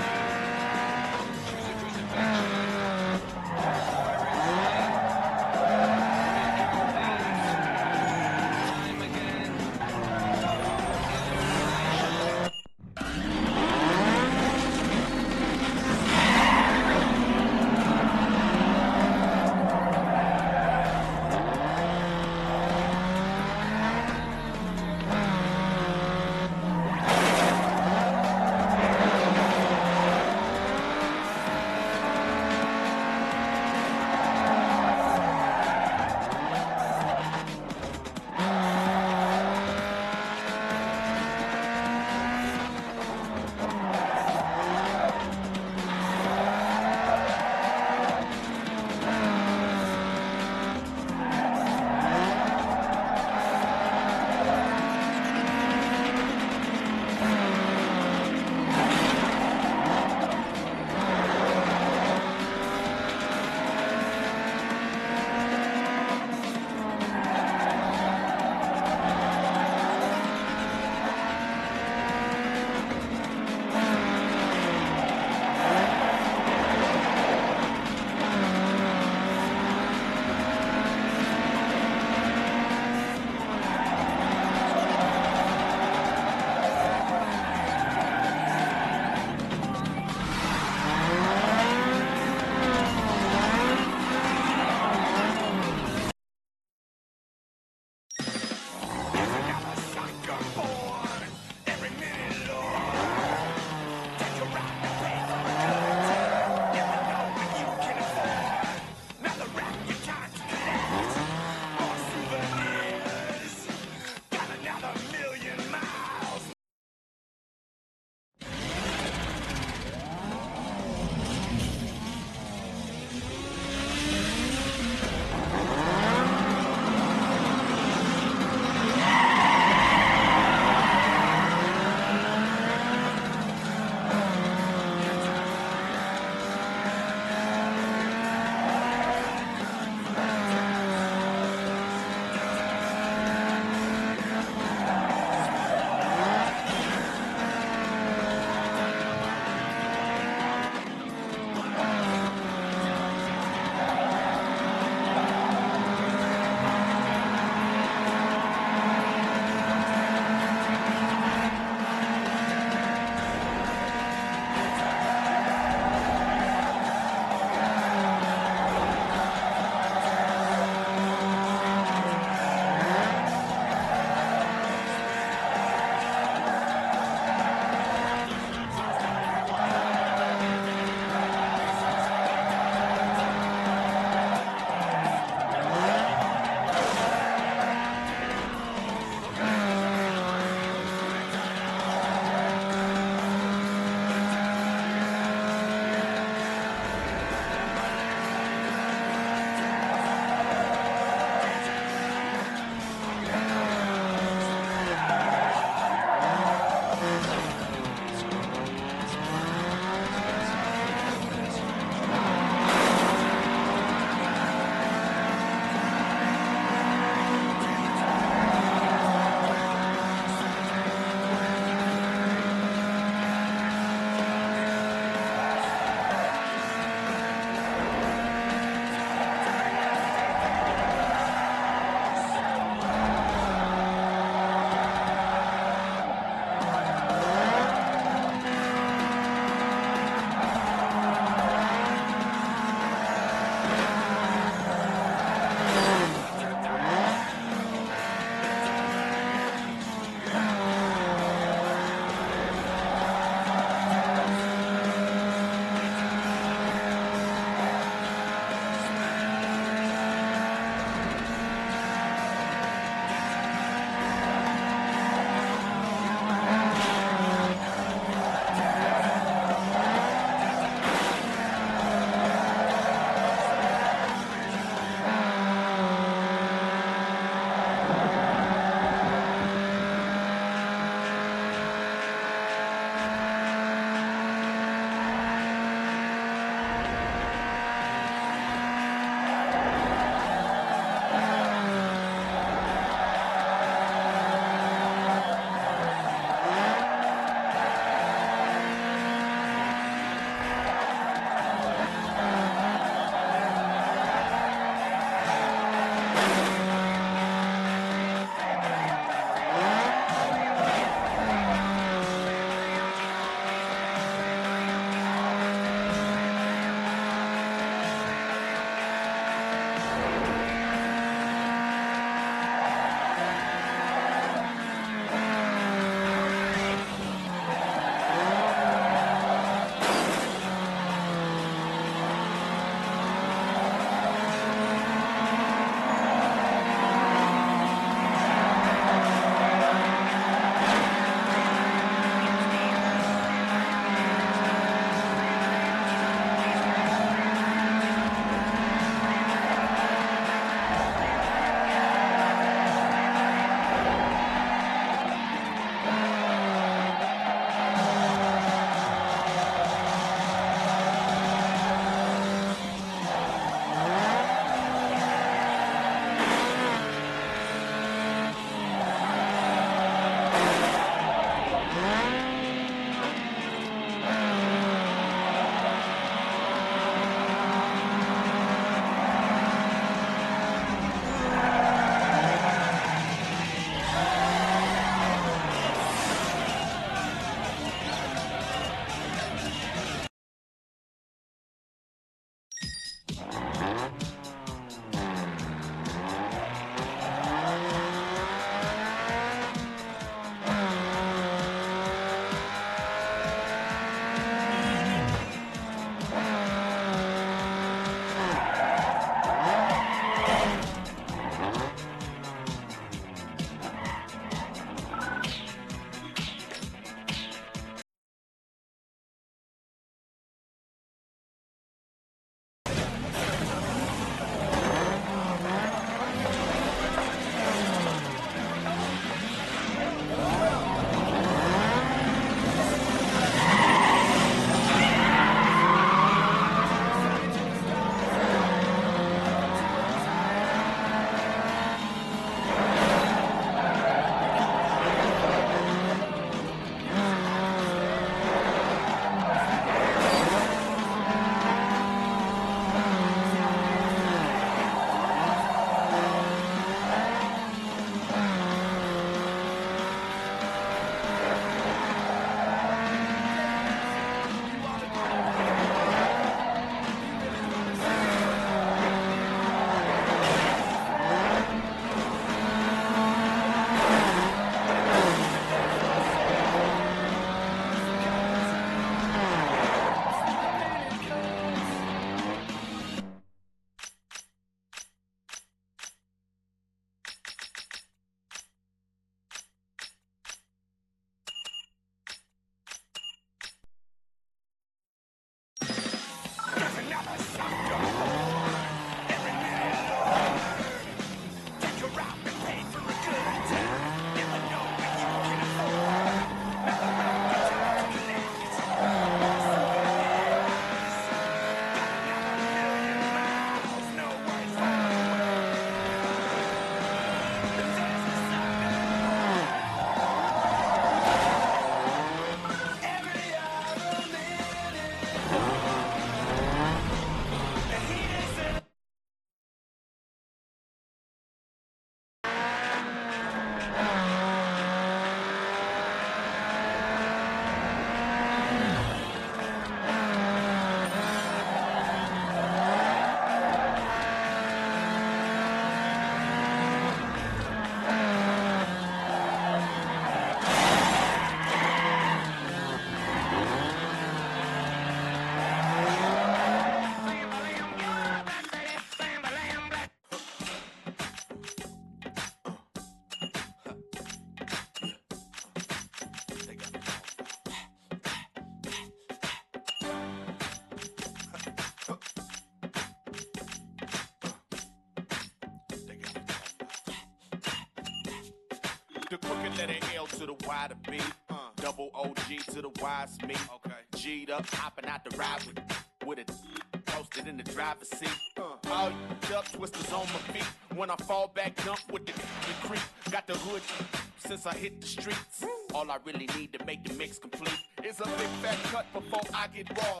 The crooked letter L to the Y to B. Uh, double O G to the Y's me. Okay. G'd up, hopping out the ride with, with a posted in the driver's seat. Uh, all up, twisters on my feet. When I fall back, jump with the, the creep. Got the hood since I hit the streets. All I really need to make the mix complete is a big fat cut before I get raw.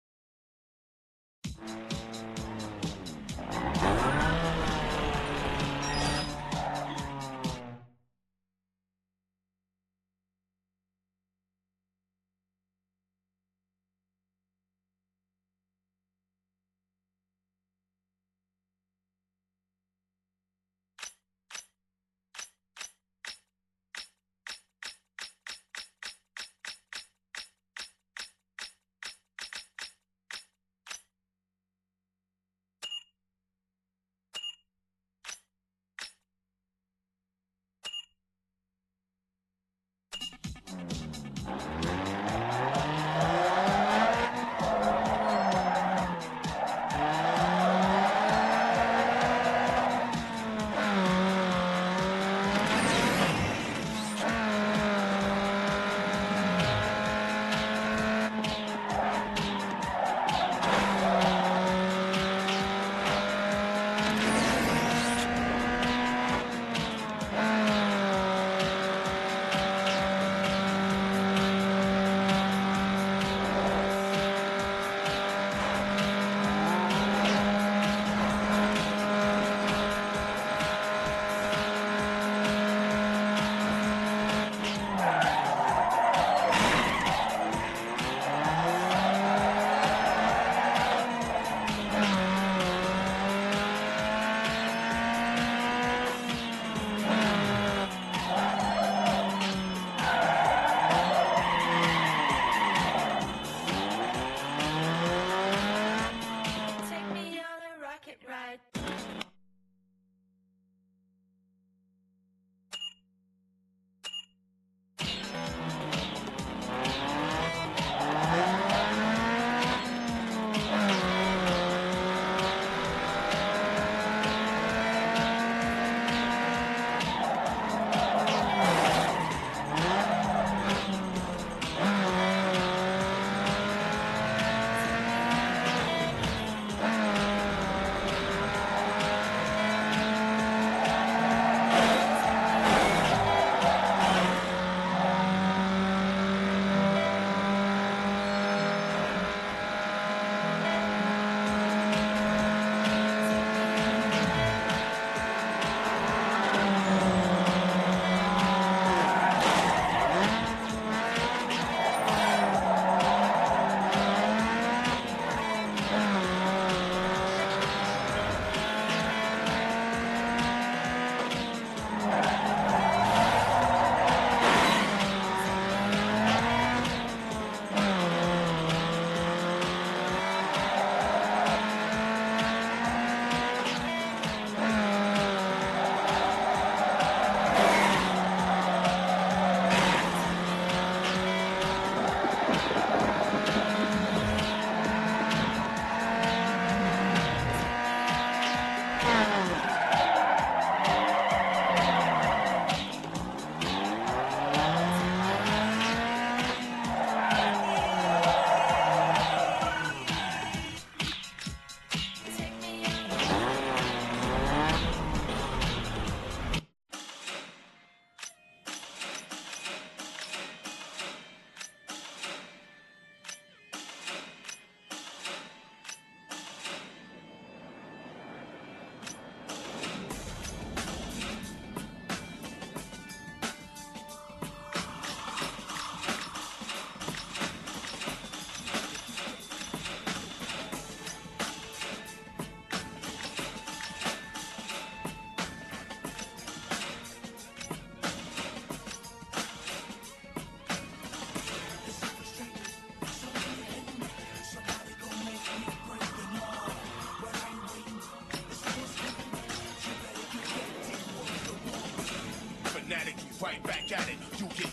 right back at it. You get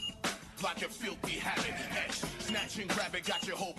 like a filthy habit. X, snatch and grab it, got you hoping.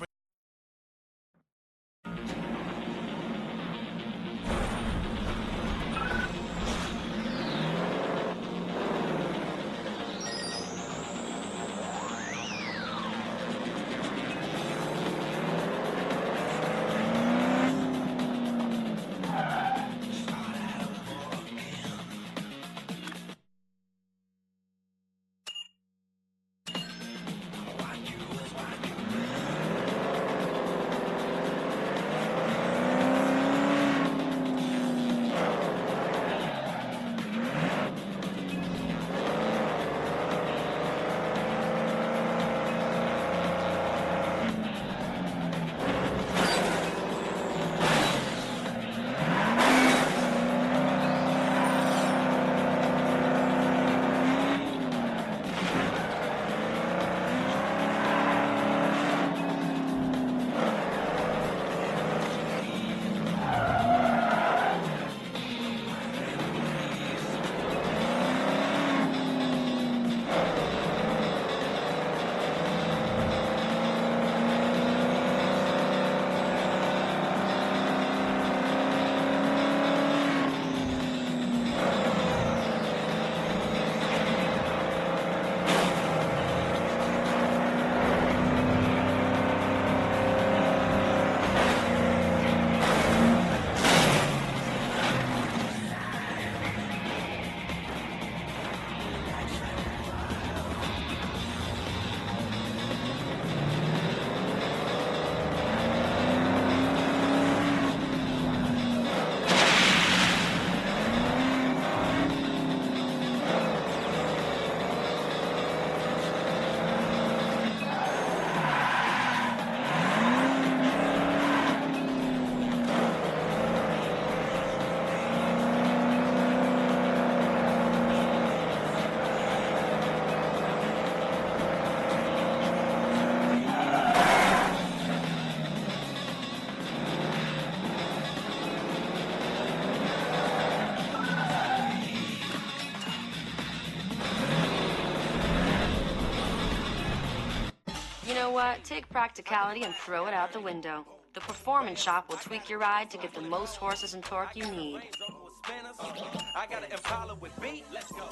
know what? Take practicality and throw it out the window. The Performance Shop will tweak your ride to get the most horses and torque you need. I got an Impala with beat. Let's go.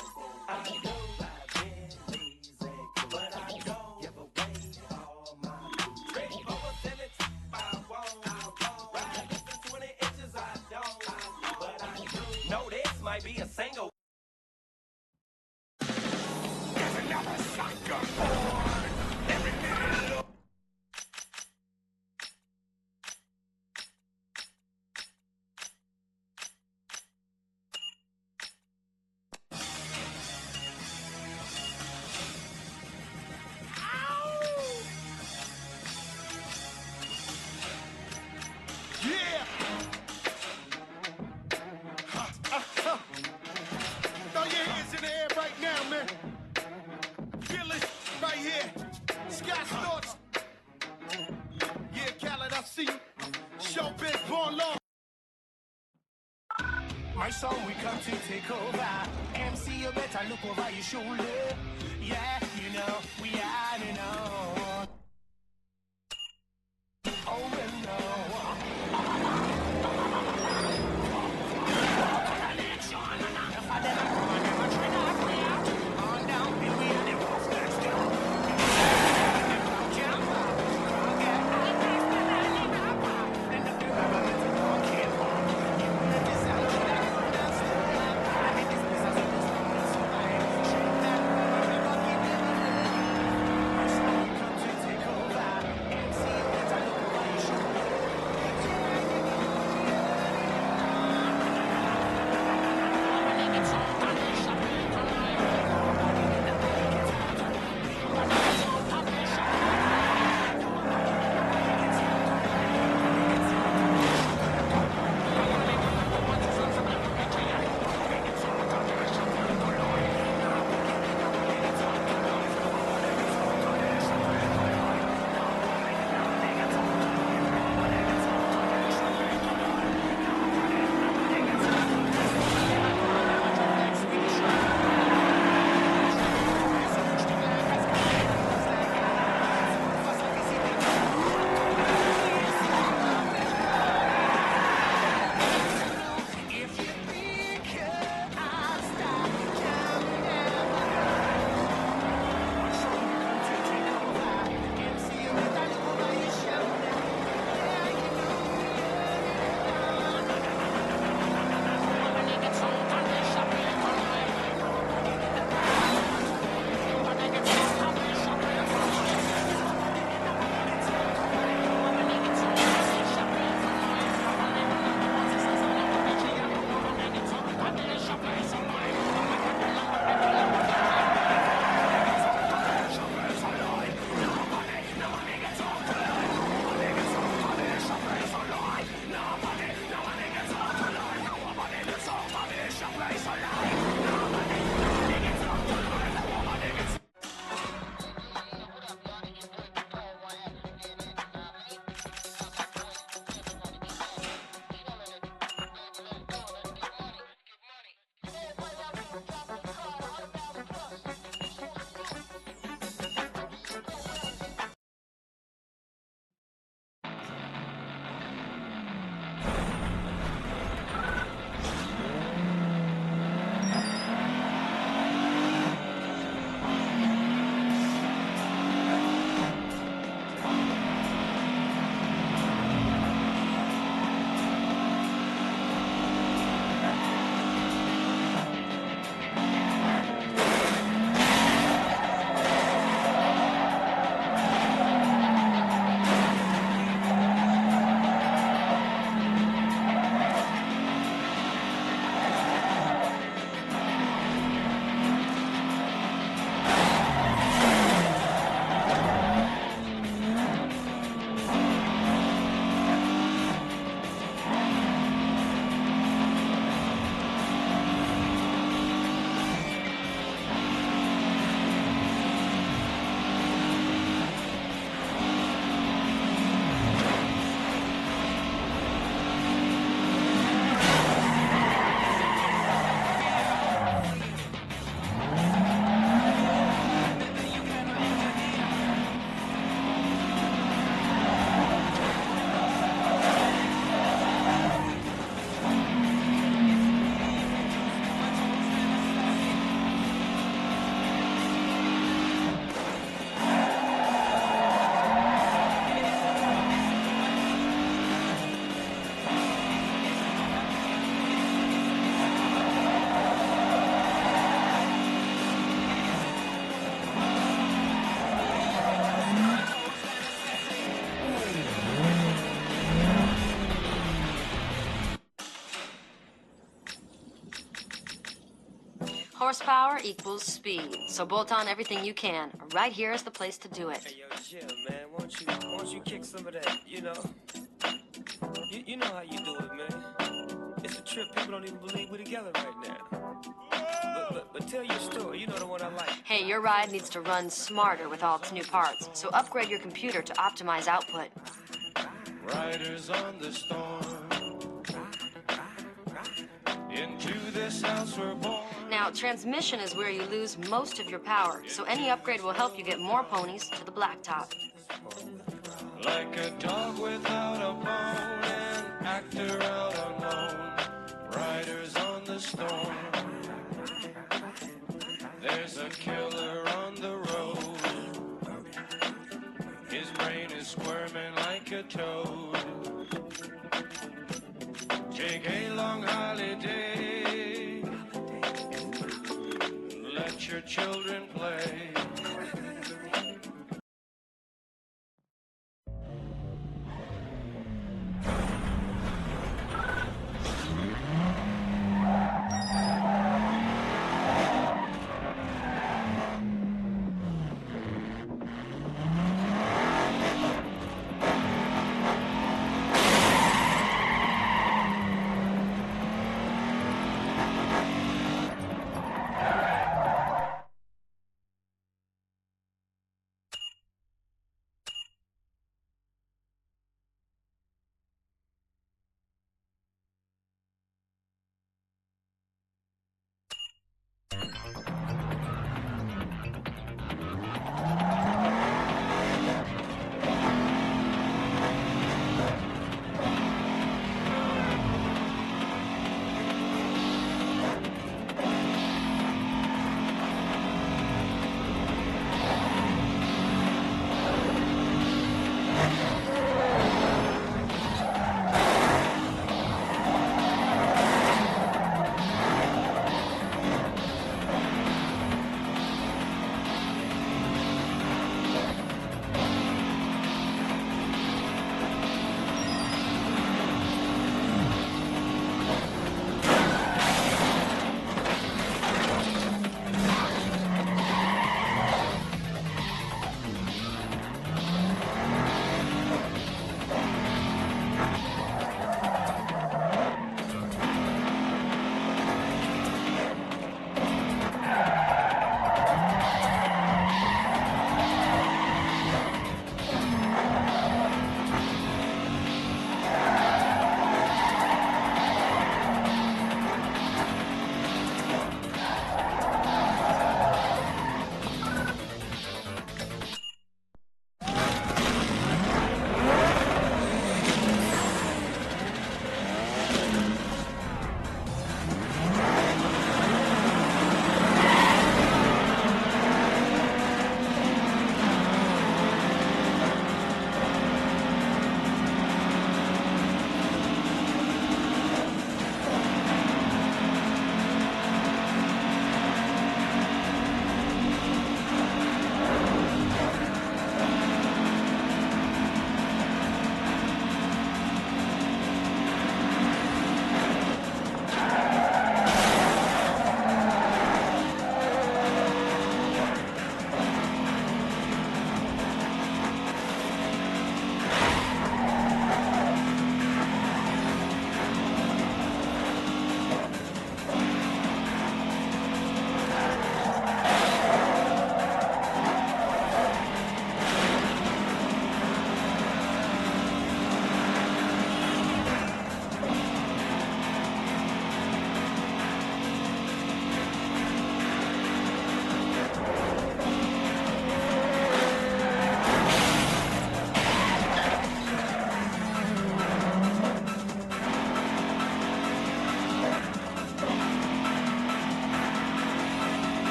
No, this might be a single. There's another shotgun. Every minute. Yeah! Ha, ha, ha. Throw your hands in the air right now, man. Feel it right here. Sky Storch. Yeah, Khaled, I see you. Showbiz, born long. My song, we come to take over. M C, you better look over your shoulder. Yeah, you know, we are, you know. Oh, well, no. horsepower equals speed. So bolt on everything you can. Right here is the place to do it. Hey, yo, Jim, man, won't you, won't you kick some of that, you know? You, you know how you do it, man. It's a trip. People don't even believe we're together right now. But, but, but tell your story. You know the one I like. Hey, your ride needs to run smarter with all its new parts. So upgrade your computer to optimize output. Riders on the storm. Into this house we're born. Now, transmission is where you lose most of your power, so any upgrade will help you get more ponies to the blacktop. Like a dog without a bone, an actor out alone. Riders on the storm. There's a killer on the road. His brain is squirming like a toad. Take a long holiday. Let your children play.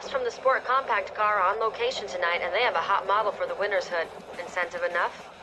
Photographs from the Sport Compact car are on location tonight, and they have a hot model for the winner's hood. Incentive enough?